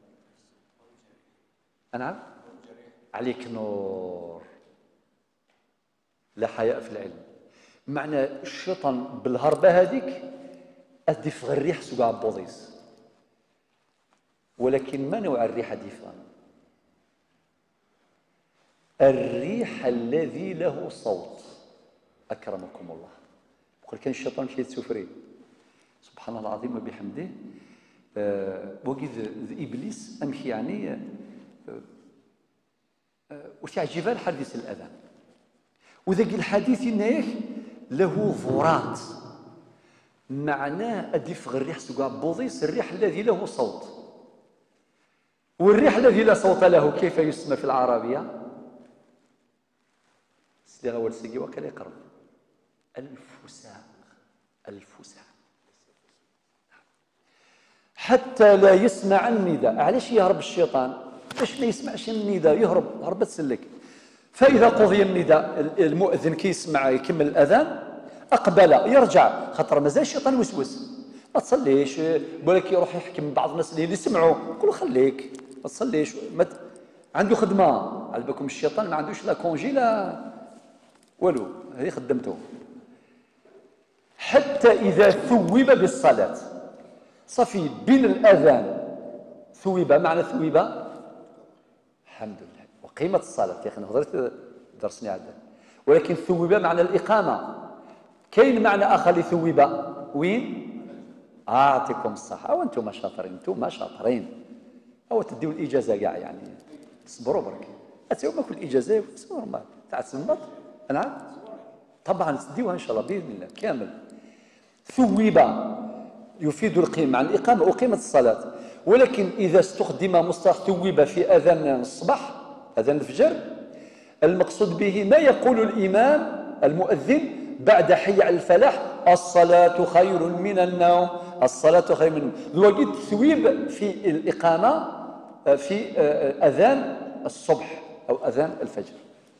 نعم عليك نور. لا حياء في العلم معنى الشيطان بالهربة هذيك أدي في الريح سوق عبوضيس، ولكن ما نوع الريح ديفان؟ الريح الذي له صوت. أكرمكم الله. يقول كان الشيطان شي تسفري سبحان الله العظيم وبحمده. وقيد إبليس أمشي يعني وش عجيبة الحديث الأذان وذاك الحديث إنه له ضرات، معناه أدف الريح سكوا بوضيس، الريح الذي له صوت، والريح الذي لا صوت له كيف يسمى في العربية؟ سيدي غاول سيدي وكال يقرب الفساق. الفساق حتى لا يسمع النداء. علاش يهرب الشيطان؟ باش ما يسمعش النداء، يهرب هربة تسلك. فإذا قضي النداء المؤذن كيسمع يكمل الأذان أقبل يرجع، خاطر مازال الشيطان يوسوس، ما تصليش بالك يروح يحكم بعض الناس اللي يسمعوا، يقولوا خليك ما تصليش، عنده خدمة. على بالكم الشيطان ما عندوش لا كونجي لا والو، هذه خدمته. حتى إذا ثوب بالصلاة، صافي بين الأذان ثوب، معنى ثوب الحمد لله وقيمة الصلاة يا أخي هضرت درسني عاد، ولكن ثوب معنى الإقامة. كاين معنى آخر لثوب وين؟ أعطيكم الصحة، وأنتم شاطرين، أنتم شاطرين، أو تديو الإجازة كاع يعني، تصبروا برك، أتسووا ما كل إجازة نورمال تاع تسمط. نعم طبعا تديوها إن شاء الله بإذن الله كامل. ثوب يفيد القيمة مع الإقامة أقيمة الصلاة، ولكن إذا استخدم مصطلح ثوب في أذان الصباح أذان الفجر، المقصود به ما يقول الإمام المؤذن بعد حي على الفلاح: الصلاة خير من النوم، الصلاة خير من النوم. الوقت ثويب في الإقامة في أذان الصبح أو أذان الفجر.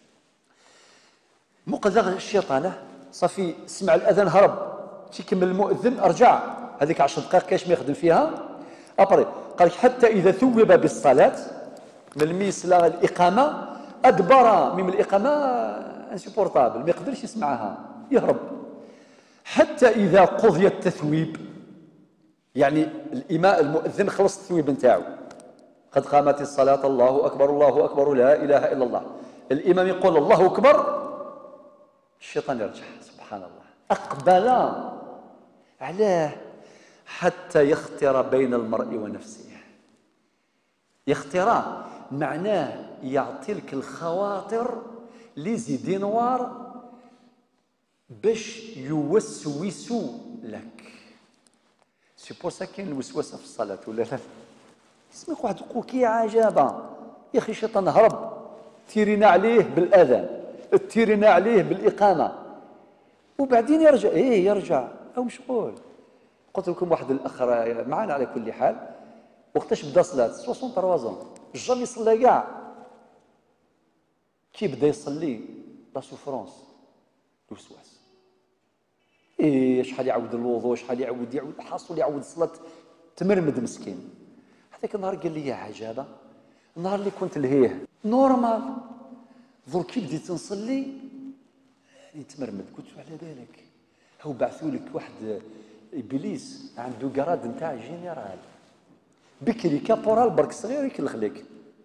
مقدر الشيطان صافي سمع الأذان هرب، تيكمل المؤذن أرجع، هذيك 10 دقائق كاش ما يخدم فيها أبري. قال حتى إذا ثوب بالصلاة من الميسلا الإقامة أدبر من الإقامة انسيبورتابل، ما يقدرش يسمعها يهرب. حتى إذا قضي التثويب، يعني الإمام المؤذن خلص التثويب نتاعو، قد قامت الصلاة الله أكبر الله أكبر لا إله إلا الله، الإمام يقول الله أكبر، الشيطان يرجع سبحان الله. أقبل علاه حتى يختر بين المرء ونفسه. يختر معناه يعطي لك الخواطر لي زيدي نوار باش يوسوس لك. سي بور سا كاين الوسوسه في الصلاه ولا لا؟ اسمك واحد يقول كي عجبه يا اخي الشيطان هرب، تيرينا عليه بالاذان، تيرينا عليه بالاقامه، وبعدين يرجع يرجع او مشغول. قلت لكم واحد الاخ معنا على كل حال، وقتاش بدا صلاه 63 جامي صلى كاع، كي بدا يصلي لا سوفرونس الوسواس، شحال يعاود الوضوء، شحال يعاود حاصل يعاود الصلاه، تمرمد مسكين. هذاك النهار قال لي يا عجابه، النهار اللي كنت لهيه نورمال، ظل كي بديت نصلي يتمرمد. قلت له على بالك هو بعثوا لك واحد ابليس عنده قراد نتاع جينيرال، بكري كابورال برك صغير يكلخ لك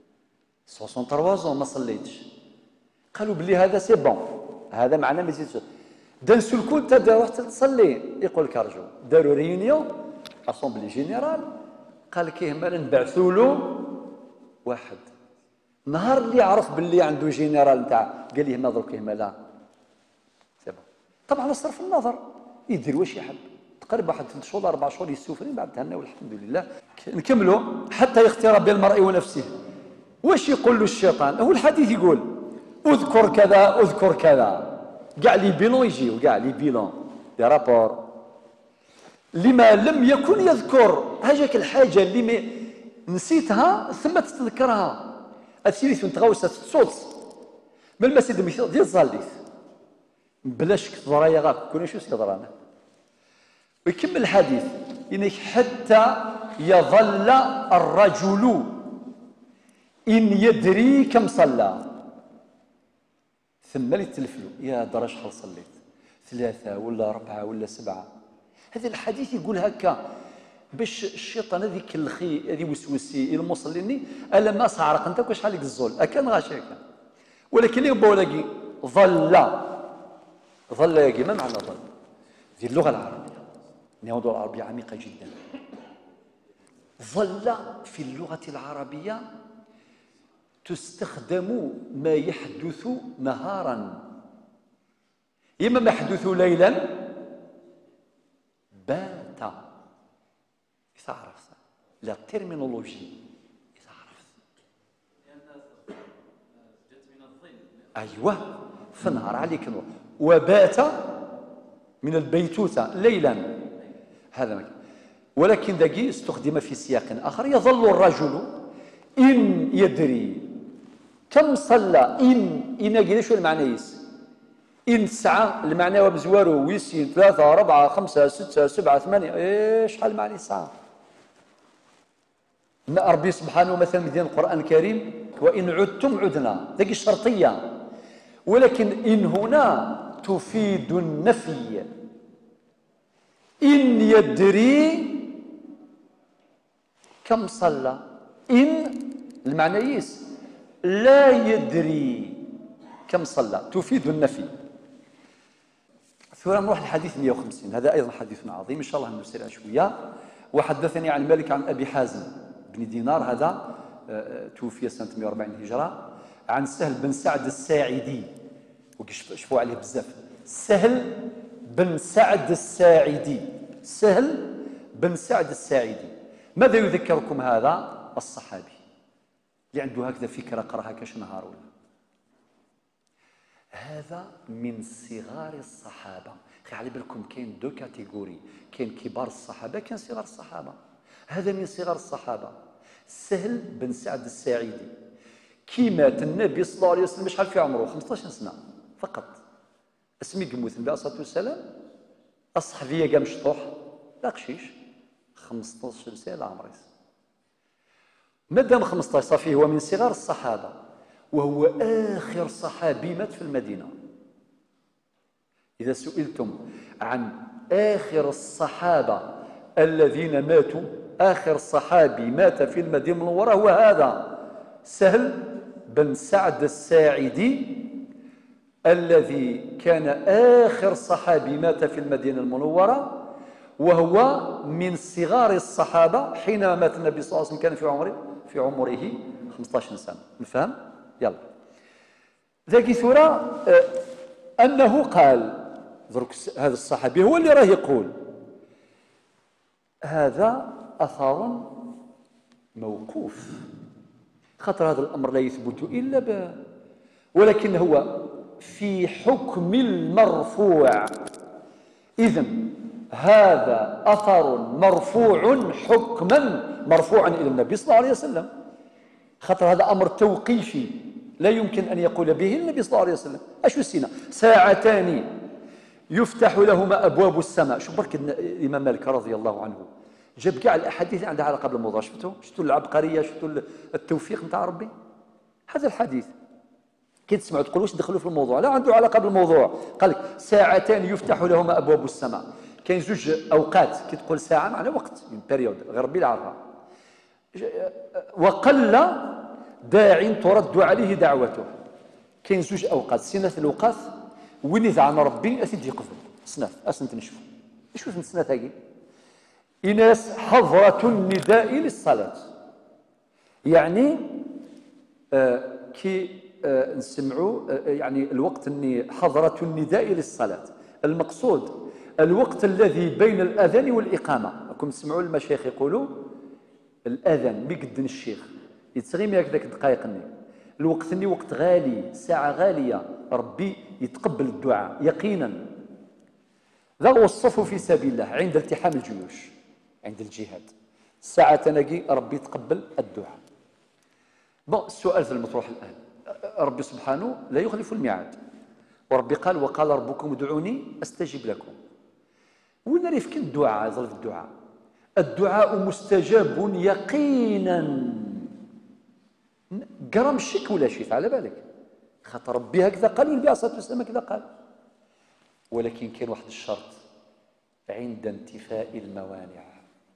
63 ما صليتش. قالوا بلي هذا سي بون، هذا معناه ما يزيدش. دانسو الكل تا رحت تصلي يقول لك ارجو، داروا ريونيون اسومبلي جينيرال، قال لك يهمل نبعثوا له واحد. نهار اللي عرف باللي عنده جينيرال نتاع قال لي ما درك يهمل سي بون. طبعا صرف النظر يدير واش يحب، تقريبا واحد 3 شهور 4 شهور يسوفرين، بعد تهنا والحمد لله. نكملوا. حتى يختار بين المرء ونفسه. واش يقول له الشيطان؟ هو الحديث يقول اذكر كذا اذكر كذا، كاع لي بيلون يجيو، كاع لي بيلون دي رابور لما لم يكن يذكر. هاجاك الحاجه اللي نسيتها ثم تتذكرها، الثالث نتغوص الصوت من المسجد المثال ديال الزاليث بلاش كثرايا غاك كنا شو سيضرانا. ويكمل الحديث إنك حتى يظل الرجل إن يدري كم صلى، ثم يتلفلو يا درا شحال صليت، 3 ولا 4 ولا 7. هذا الحديث يقول هكا باش الشيطان هذيك الخي هذي وسوسي المصليني الا ما صعرق انت وشحال لك الزول اكن غاشيك. ولكن اللي بولاكي ظل يا ما معنى ظل؟ في اللغه العربيه، الموضوع العربيه عميقه جدا. ظل في اللغه العربيه تستخدم ما يحدث نهارا إما محدوث ليلا بات، إذا عرفت لا تيرمينولوجي، إذا عرفت جت من الظل. أيوه في النهار عليك نور، وبات من البيتوتة ليلا، هذا مكان. ولكن دقي استخدم في سياق آخر، يظل الرجل إن يدري كم صلى، إن قيل شو المعنى يس، إن ساعة المعنى وبزوارو ويسين 3 4 5 6 7 8 إيش شحال المعنى ساعة. ربي سبحانه مثلا مدين القرآن الكريم وإن عدتم عدنا، ذاك الشرطية، ولكن إن هنا تفيد النفي. إن يدري كم صلى، إن المعنى يس لا يدري كم صلى تفيد النفي. ثم نروح للحديث 150، هذا أيضا حديث عظيم إن شاء الله نسير شوية. وحدثني عن مالك عن أبي حازم بن دينار، هذا توفي سنة 140 هجرة، عن سهل بن سعد الساعدي، وشفوا عليه بزاف، سهل بن سعد الساعدي، سهل بن سعد الساعدي. ماذا يذكركم هذا الصحابي اللي عنده هكذا فكرة قراها كاش نهار ولا؟ هذا من صغار الصحابة. على بالكم كاين دو كاتيجوري، كاين كبار الصحابة كاين صغار الصحابة. هذا من صغار الصحابة، سهل بن سعد الساعدي. كي مات النبي صلى الله عليه وسلم شحال في عمره؟ 15 سنة فقط. اسمي قموت النبي عليه الصلاة والسلام الصحفية قام مشطوح لا قشيش 15 سنة عمري. مادام 15 صافي هو من صغار الصحابة، وهو آخر صحابي مات في المدينة. إذا سئلتم عن آخر الصحابة الذين ماتوا، آخر صحابي مات في المدينة المنورة هو هذا سهل بن سعد الساعدي، الذي كان آخر صحابي مات في المدينة المنورة، وهو من صغار الصحابة. حينما مات النبي صلى الله عليه وسلم كان في عمره 15 سنة. نفهم؟ يلا. ذاك ثورة أنه قال، هذا الصحابي هو اللي راه يقول هذا أثر موقوف، خاطر هذا الأمر لا يثبت إلا ولكن هو في حكم المرفوع. إذن هذا أثر مرفوع حكما مرفوعا إلى النبي صلى الله عليه وسلم، خاطر هذا أمر توقيفي لا يمكن أن يقول به النبي صلى الله عليه وسلم. أشو السنة؟ ساعتان يفتح لهما أبواب السماء. شوف برك الإمام مالك رضي الله عنه جاب كاع الأحاديث اللي عندها علاقة بالموضوع. شفتوا العبقرية، شفتوا التوفيق نتاع ربي. هذا الحديث كي تسمعوا تقولوا واش دخلوا في الموضوع، لا عنده علاقة بالموضوع. قال لك ساعتان يفتح لهما أبواب السماء. كاين زوج أوقات، كي تقول ساعة معنى وقت، بيريود غير ربي العرفة. وقل داع ترد عليه دعوته. كاين زوج أوقات، سنة الأوقات وين يذعن ربي أسيدي يقفل سناف أسنت نشوف إيش وين سناف هاكي إناس حضرة النداء للصلاة. يعني كي نسمعوا يعني الوقت اللي حضرة النداء للصلاة، المقصود الوقت الذي بين الأذان والإقامة. راكم تسمعوا المشايخ يقولوا الأذان بيقدن الشيخ يتغيم هكذاك الدقائق الوقت اللي وقت غالي، ساعة غالية، ربي يتقبل الدعاء يقينا. ذا وصفه في سبيل الله عند التحام الجيوش، عند الجهاد، ساعة تناقي ربي يتقبل الدعاء. السؤال في المطروح الآن، ربي سبحانه لا يخلف الميعاد، وربي قال وقال ربكم ادعوني أستجب لكم. وين راه فين الدعاء؟ يظل في الدعاء. الدعاء مستجاب يقينا، قرم شك ولا شيء على بالك، خاطر ربي هكذا قال والنبي عليه الصلاة والسلام هكذا قال. ولكن كاين واحد الشرط عند انتفاء الموانع.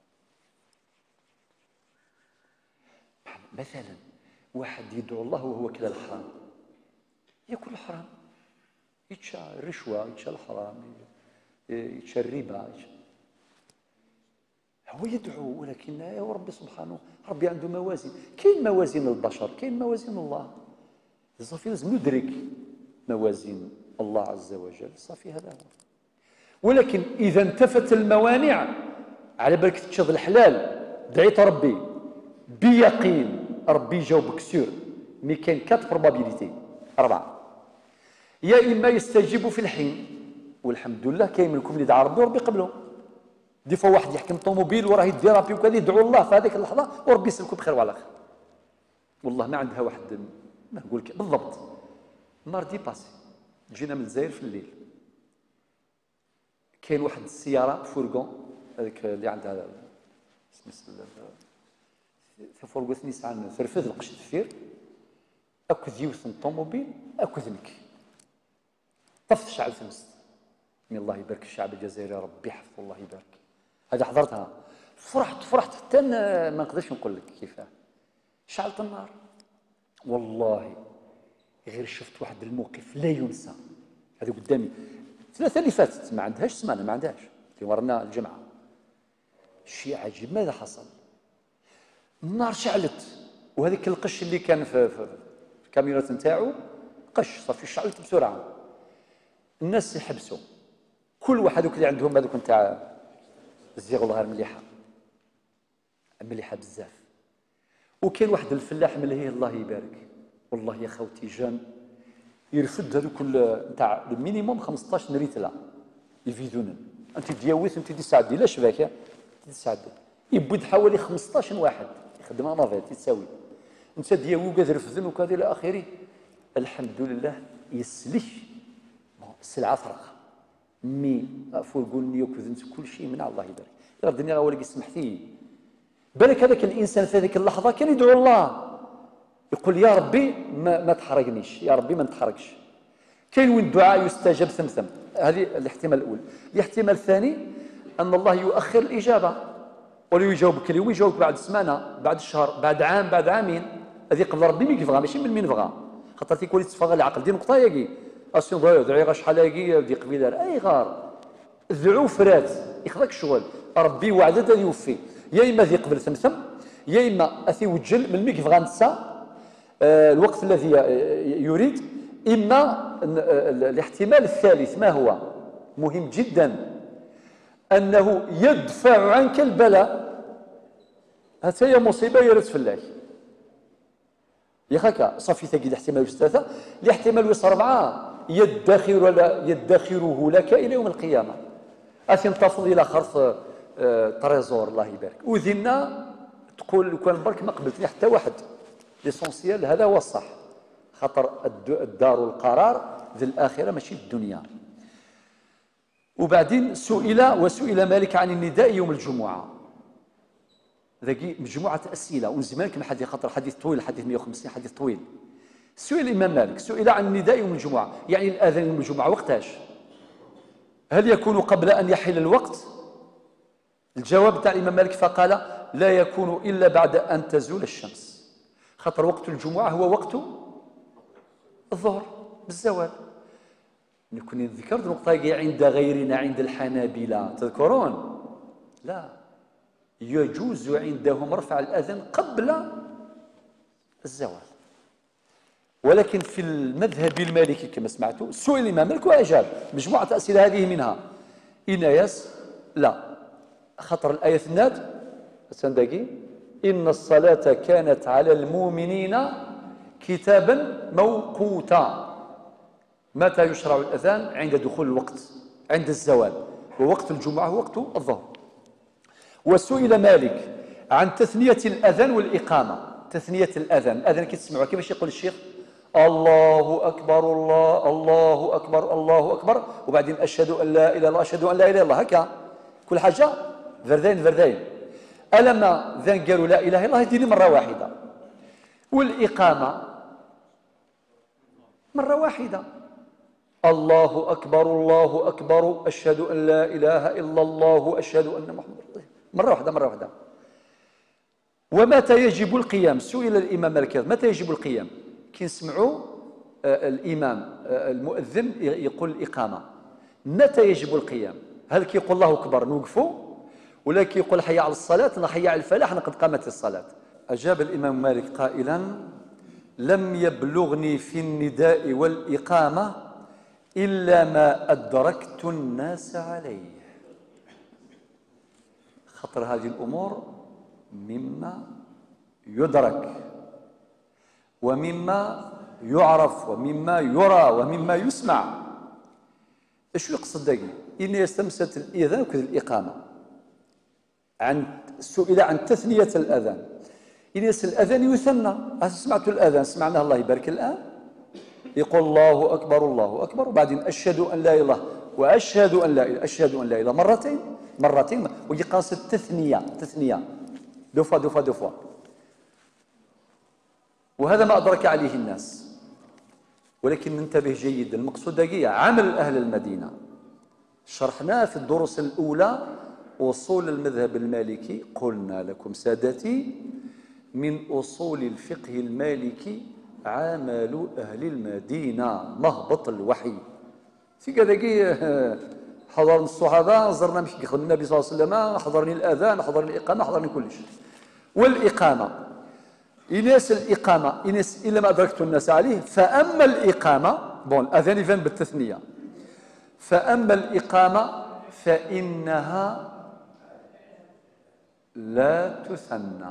مثلا واحد يدعو الله وهو كلا الحرام، ياكل الحرام، يتشى الرشوة، يتشى الحرام، يتشى الربا، هو يدعو، ولكن يا ربي سبحانه ربي عنده موازين. كاين موازين البشر، كاين موازين الله. صافي لازم ندرك موازين الله عز وجل صافي هذا هو. ولكن إذا انتفت الموانع على بالك تشرب الحلال دعيت ربي بيقين ربي يجاوبك سور، مي كاين 4 بروبابيليتي 4. يا إما يستجيب في الحين، والحمد لله كاين منكم اللي دعا ربي وربي قبله. دي فوا واحد يحكم طوموبيل وراه يدير رابي وكذا يدعو الله في هذيك اللحظة وربي يسلكو بخير وعلى خير. والله ما عندها واحد ما نقول لك بالضبط. ماردي باسي جينا من الجزائر في الليل، كاين واحد السيارة فورغون هذيك اللي عندها فورغو نيسان ترفد القش الثير اكد يوثن طوموبيل اكدنك طف شعل ثمس. من الله يبارك الشعب الجزائري ربي يحفظه الله يبارك. هذه حضرتها فرحت حتى ما نقدرش نقول لك كيفاه. شعلت النار والله غير شفت واحد الموقف لا ينسى. هذا قدامي 3 اللي فاتت ما عندهاش سمانه ما عندهاش اللي ورانا الجمعه. شيء عجيب ماذا حصل؟ النار شعلت وهذيك القش اللي كان في الكاميرات نتاعو قش صافي شعلت بسرعه. الناس يحبسوا كل واحد اللي عندهم هذوك نتاع الزيغ والغار مليحه بزاف. وكاين واحد الفلاح ملهي الله يبارك والله يا خوتي جان يرفد هذوك نتاع المينيموم 15 ريتلا يفيدون انت دياويت انت دي ساعه لا شباكه دي ساعه يبود حوالي 15 واحد يخدمها نافيت تساوي انت دياوي وكذا رفدن وكذا الى اخره. الحمد لله يسلك السلعه فرقه مي فورقوني وكذنت كل شيء من الله يبارك. يا الدنيا غا سمحتي بالك هذاك الانسان في هذيك اللحظه كان يدعو الله يقول يا ربي ما تحرقنيش يا ربي ما نتحرقش. كاين وين الدعاء يستجاب ثمثم. هذه الاحتمال الاول. الاحتمال الثاني ان الله يؤخر الاجابه ولا يجاوبك اليوم يجاوبك بعد سمانه بعد شهر بعد عام بعد عامين. هذه قبل ربي ما يبغى ماشي من مين بغى خاطر تيكون تفغى العقل دي نقطه ياكي اسيون دعي غا شحال هاكي دي قبيله اي غار ذعو فرات يخلق الشغل ربي وعده يوفي. يا اما ذي قبل ثمثم يا اما اثي وجل من ميك بغى نسى الوقت الذي يريد. اما الاحتمال الثالث ما هو مهم جدا انه يدفع عنك البلاء. هذه هي مصيبه يا ريت فلاح يا خاكا صافي تجد احتمال 3. الاحتمال 4 يدخره لك الى يوم القيامه. اثي تنتفض الى خرف تريزور الله يبارك وذنا تقول لو كان برك ما قبلتني حتى واحد. ليسونسيال هذا هو الصح خاطر الدار والقرار ذي الاخره ماشي الدنيا. وبعدين سئل مالك عن النداء يوم الجمعه. ذاكي مجموعه اسئله وزمان كان حديث خاطر حديث طويل حديث 150 حديث طويل. سئل الامام مالك سئل عن النداء يوم الجمعه يعني الاذان يوم الجمعه وقتاش؟ هل يكون قبل ان يحل الوقت؟ الجواب تاع الامام مالك فقال لا يكون الا بعد ان تزول الشمس خاطر وقت الجمعه هو وقت الظهر بالزوال. نكون ذكرت نقطه عند غيرنا عند الحنابلة تذكرون؟ لا يجوز عندهم رفع الاذان قبل الزوال. ولكن في المذهب المالكي كما سمعتوا سئل الامام مالك واجاب مجموعه اسئله هذه منها إناياس لا خطر الآية الناد السندقي إن الصلاة كانت على المؤمنين كتابا موقوتا. متى يشرع الأذان؟ عند دخول الوقت عند الزوال ووقت الجمعة هو وقت الظهر. وسئل مالك عن تثنية الأذان والإقامة. تثنية الأذان كي تسمعوها كيفاش يقول الشيخ الله أكبر الله أكبر الله أكبر وبعدين أشهد أن لا إله إلا الله أشهد أن لا إله إلا الله هكا كل حاجة فردين ألما ذن قالوا لا إله إلا الله يديني مرة واحدة والإقامة مرة واحدة الله أكبر أشهد أن لا إله إلا الله أشهد أن محمد رسول الله مرة واحدة. ومتى يجب القيام؟ سئل الإمام مالك متى يجب القيام؟ كي نسمعوا الإمام المؤذن يقول الإقامة متى يجب القيام؟ هل كي يقول الله أكبر نوقفوا ولا كي يقول حي على الصلاة حي على الفلاح قد قامت الصلاة؟ أجاب الإمام مالك قائلا لم يبلغني في النداء والإقامة إلا ما أدركت الناس عليه. خطر هذه الأمور مما يدرك ومما يعرف ومما يرى ومما يسمع. ايش يقصد دقيق؟ إن يستمست الإذان وكذا الإقامة. سئل عن تثنية الأذان. إن يسأل الأذان يثنى. سمعت الأذان سمعناه الله يبارك الآن يقول الله أكبر الله أكبر وبعدين أشهد أن لا إله وأشهد أن لا إله أشهد أن لا إله مرتين ويجي قاصد تثنية دفع وهذا ما أدرك عليه الناس. ولكن ننتبه جيدا المقصود دقيقة عمل أهل المدينة شرحناه في الدروس الأولى أصول المذهب المالكي. قلنا لكم سادتي من أصول الفقه المالكي عمل أهل المدينة مهبط الوحي. في كذا حضرنا الصحابة زرنا مش يخدم النبي صلى الله عليه وسلم حضرني الأذان حضرني الإقامة حضرني كل شيء. والإقامة إناس الإقامة إناس إلا ما أدركت الناس عليه. فأما الإقامة الأذان يفهم بالتثنية. فأما الإقامة فإنها لا تثنى.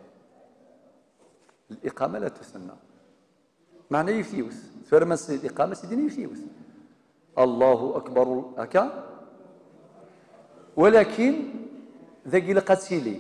الإقامة لا تثنى معنى يفيوث فرمس الإقامة سيدنا يفيوث الله أكبر هكا. ولكن ذاك القتيلي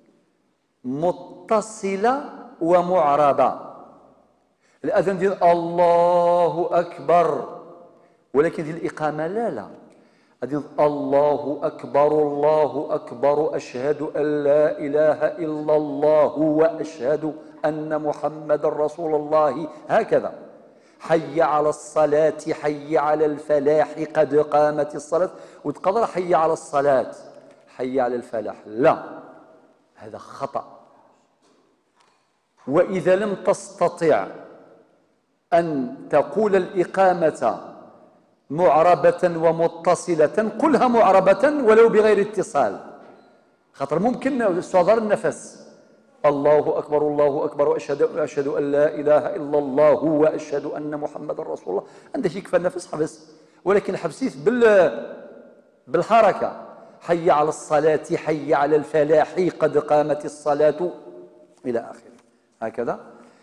متصلة ومعربة. الأذان ديال الله أكبر ولكن ديال الإقامة لا ديال الله أكبر أشهد أن لا إله إلا الله وأشهد أن محمد رسول الله هكذا. حي على الصلاة حي على الفلاح قد قامت الصلاة وتقدر حي على الصلاة حي على الفلاح. لا هذا خطأ. وإذا لم تستطع أن تقول الإقامة معربة ومتصلة قلها معربة ولو بغير اتصال. خاطر ممكن صدر النفس الله أكبر وأشهد أن لا إله إلا الله وأشهد أن محمد رسول الله. عندك يكفى النفس حبس. ولكن حبسيت بالحركة حي على الصلاة حي على الفلاح قد قامت الصلاة إلى آخره هكذا.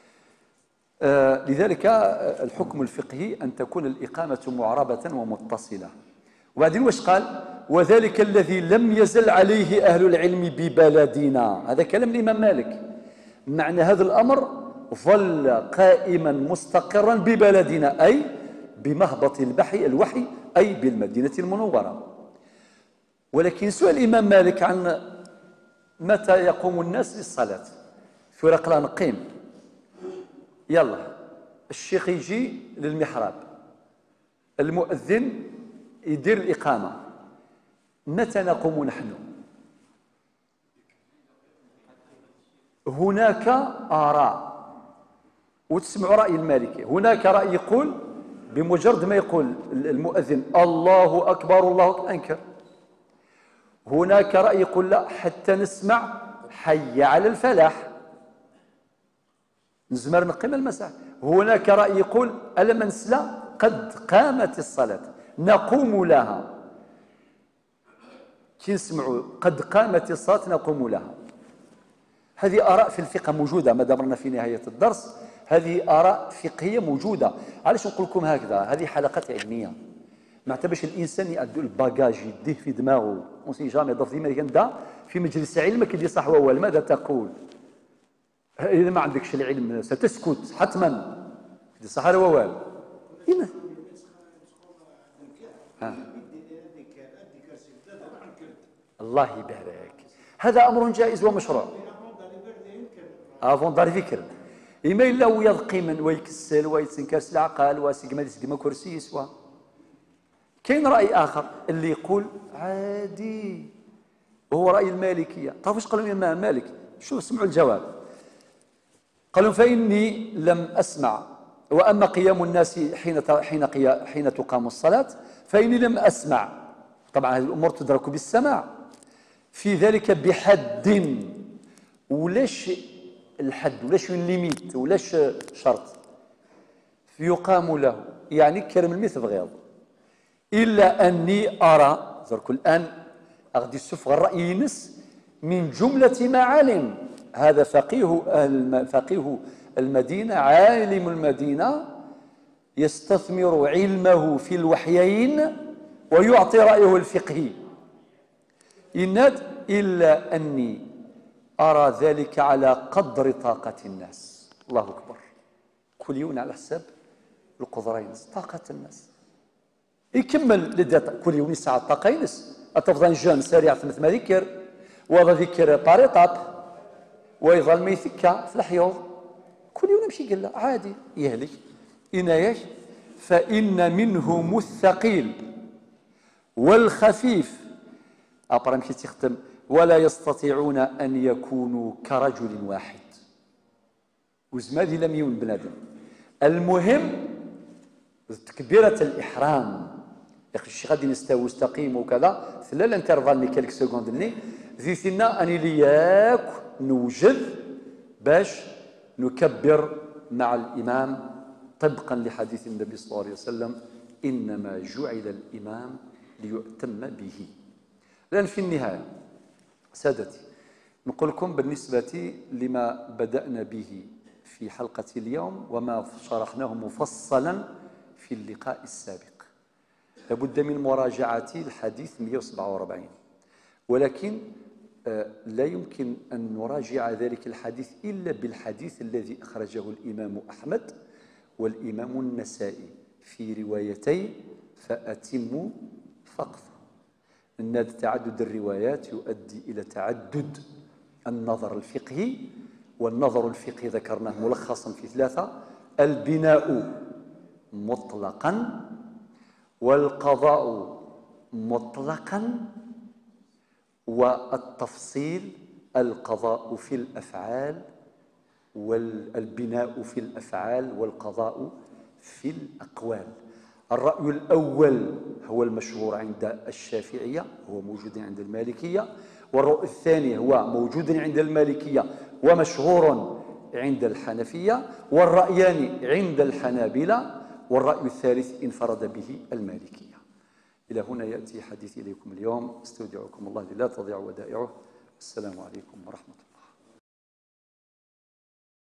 لذلك الحكم الفقهي أن تكون الإقامة معربة ومتصلة. وبعدين واش قال؟ وذلك الذي لم يزل عليه أهل العلم ببلدنا. هذا كلام الإمام مالك. معنى هذا الأمر ظل قائما مستقرا ببلدنا أي بمهبط الوحي أي بالمدينة المنورة. ولكن سؤال الإمام مالك عن متى يقوم الناس للصلاة. في ورقة نقيم يلا الشيخ يجي للمحراب المؤذن يدير الإقامة. متى نقوم نحن؟ هناك آراء وتسمعوا رأي المالكي. هناك رأي يقول بمجرد ما يقول المؤذن الله أكبر الله أكبر أنكر. هناك رأي يقول لا حتى نسمع حي على الفلاح نزمر نقيم المساء. هناك رأي يقول ألم نسلا قد قامت الصلاة نقوم لها. كي نسمعوا قد قامت الصلاة نقوم لها. هذه آراء في الفقه موجودة ما دامرنا في نهاية الدرس. هذه آراء فقهية موجودة. علاش نقول لكم هكذا؟ هذه حلقات علمية ما اعتبرش الإنسان يأدو الباجاج يديه في دماغه ونسي جامي ضف ديما كندا في مجلس علم كيدير صح ووال ماذا تقول؟ إذا ما عندكش العلم ستسكت حتما كيدير صح ووال. الله يبارك. هذا أمر جائز ومشروع. افون دار فكر إما إلا ويضقي من ويكسل ويتنكس العقل وسيقما كرسي يسوى. كاين رأي آخر اللي يقول عادي وهو رأي المالكية. تعرفوا ايش قالوا الإمام مالك؟ شوف سمعوا الجواب. قالوا فإني لم أسمع وأما قيام الناس حين تقام الصلاة فإني لم أسمع. طبعا هذه الأمور تدرك بالسماع في ذلك بحد. ولاش الحد ولاش ليميت ولاش شرط يقام له يعني كرم المثل بغيض إلا أني أرى درك الآن أغدي السفغ الرأي ينس من جملة ما علم. هذا فقيه المدينة، عالم المدينة، يستثمر علمه في الوحيين ويعطي رأيه الفقهي. إلا أني أرى ذلك على قدر طاقة الناس. الله أكبر. كل يوم على حساب القدرة ينس، طاقة الناس. يكمل كل يوم يسعى الطاقة ينس. أتفضل جان سريع في ما ذكر وهذا ذكر باريطاب ويظل ما يثكى في الحيوض كل يوم يمشي قال له عادي يهلك إناياش. فإن منهم الثقيل والخفيف أبرا مشي تختم ولا يستطيعون أن يكونوا كرجل واحد. وزمادي لم يكن بنادم. المهم تكبيرة الإحرام يا أخي الشيء غادي نستوي استقيم وكذا ثلا الانترفال لي كالك سكوند لي زيتنا أني لياك نوجد باش نكبر مع الإمام طبقا لحديث النبي صلى الله عليه وسلم إنما جعل الإمام ليؤتم به. لأن في النهاية سادتي نقول لكم بالنسبة لما بدأنا به في حلقة اليوم وما شرحناه مفصلا في اللقاء السابق لابد من مراجعة الحديث 147 ولكن لا يمكن أن نراجع ذلك الحديث إلا بالحديث الذي أخرجه الإمام أحمد والإمام النسائي في روايتي فأتموا فقط. إن تعدد الروايات يؤدي إلى تعدد النظر الفقهي، والنظر الفقهي ذكرناه ملخصا في ثلاثة: البناء مطلقا، والقضاء مطلقا، والتفصيل القضاء في الأفعال والبناء في الأفعال والقضاء في الأقوال. الرأي الأول هو المشهور عند الشافعية، هو موجود عند المالكية، والرأي الثاني هو موجود عند المالكية ومشهور عند الحنفية، والرأيان عند الحنابلة، والرأي الثالث انفرد به المالكية. إلى هنا يأتي حديثي إليكم اليوم. استودعكم الله لا تضيع ودائعه. السلام عليكم ورحمة الله.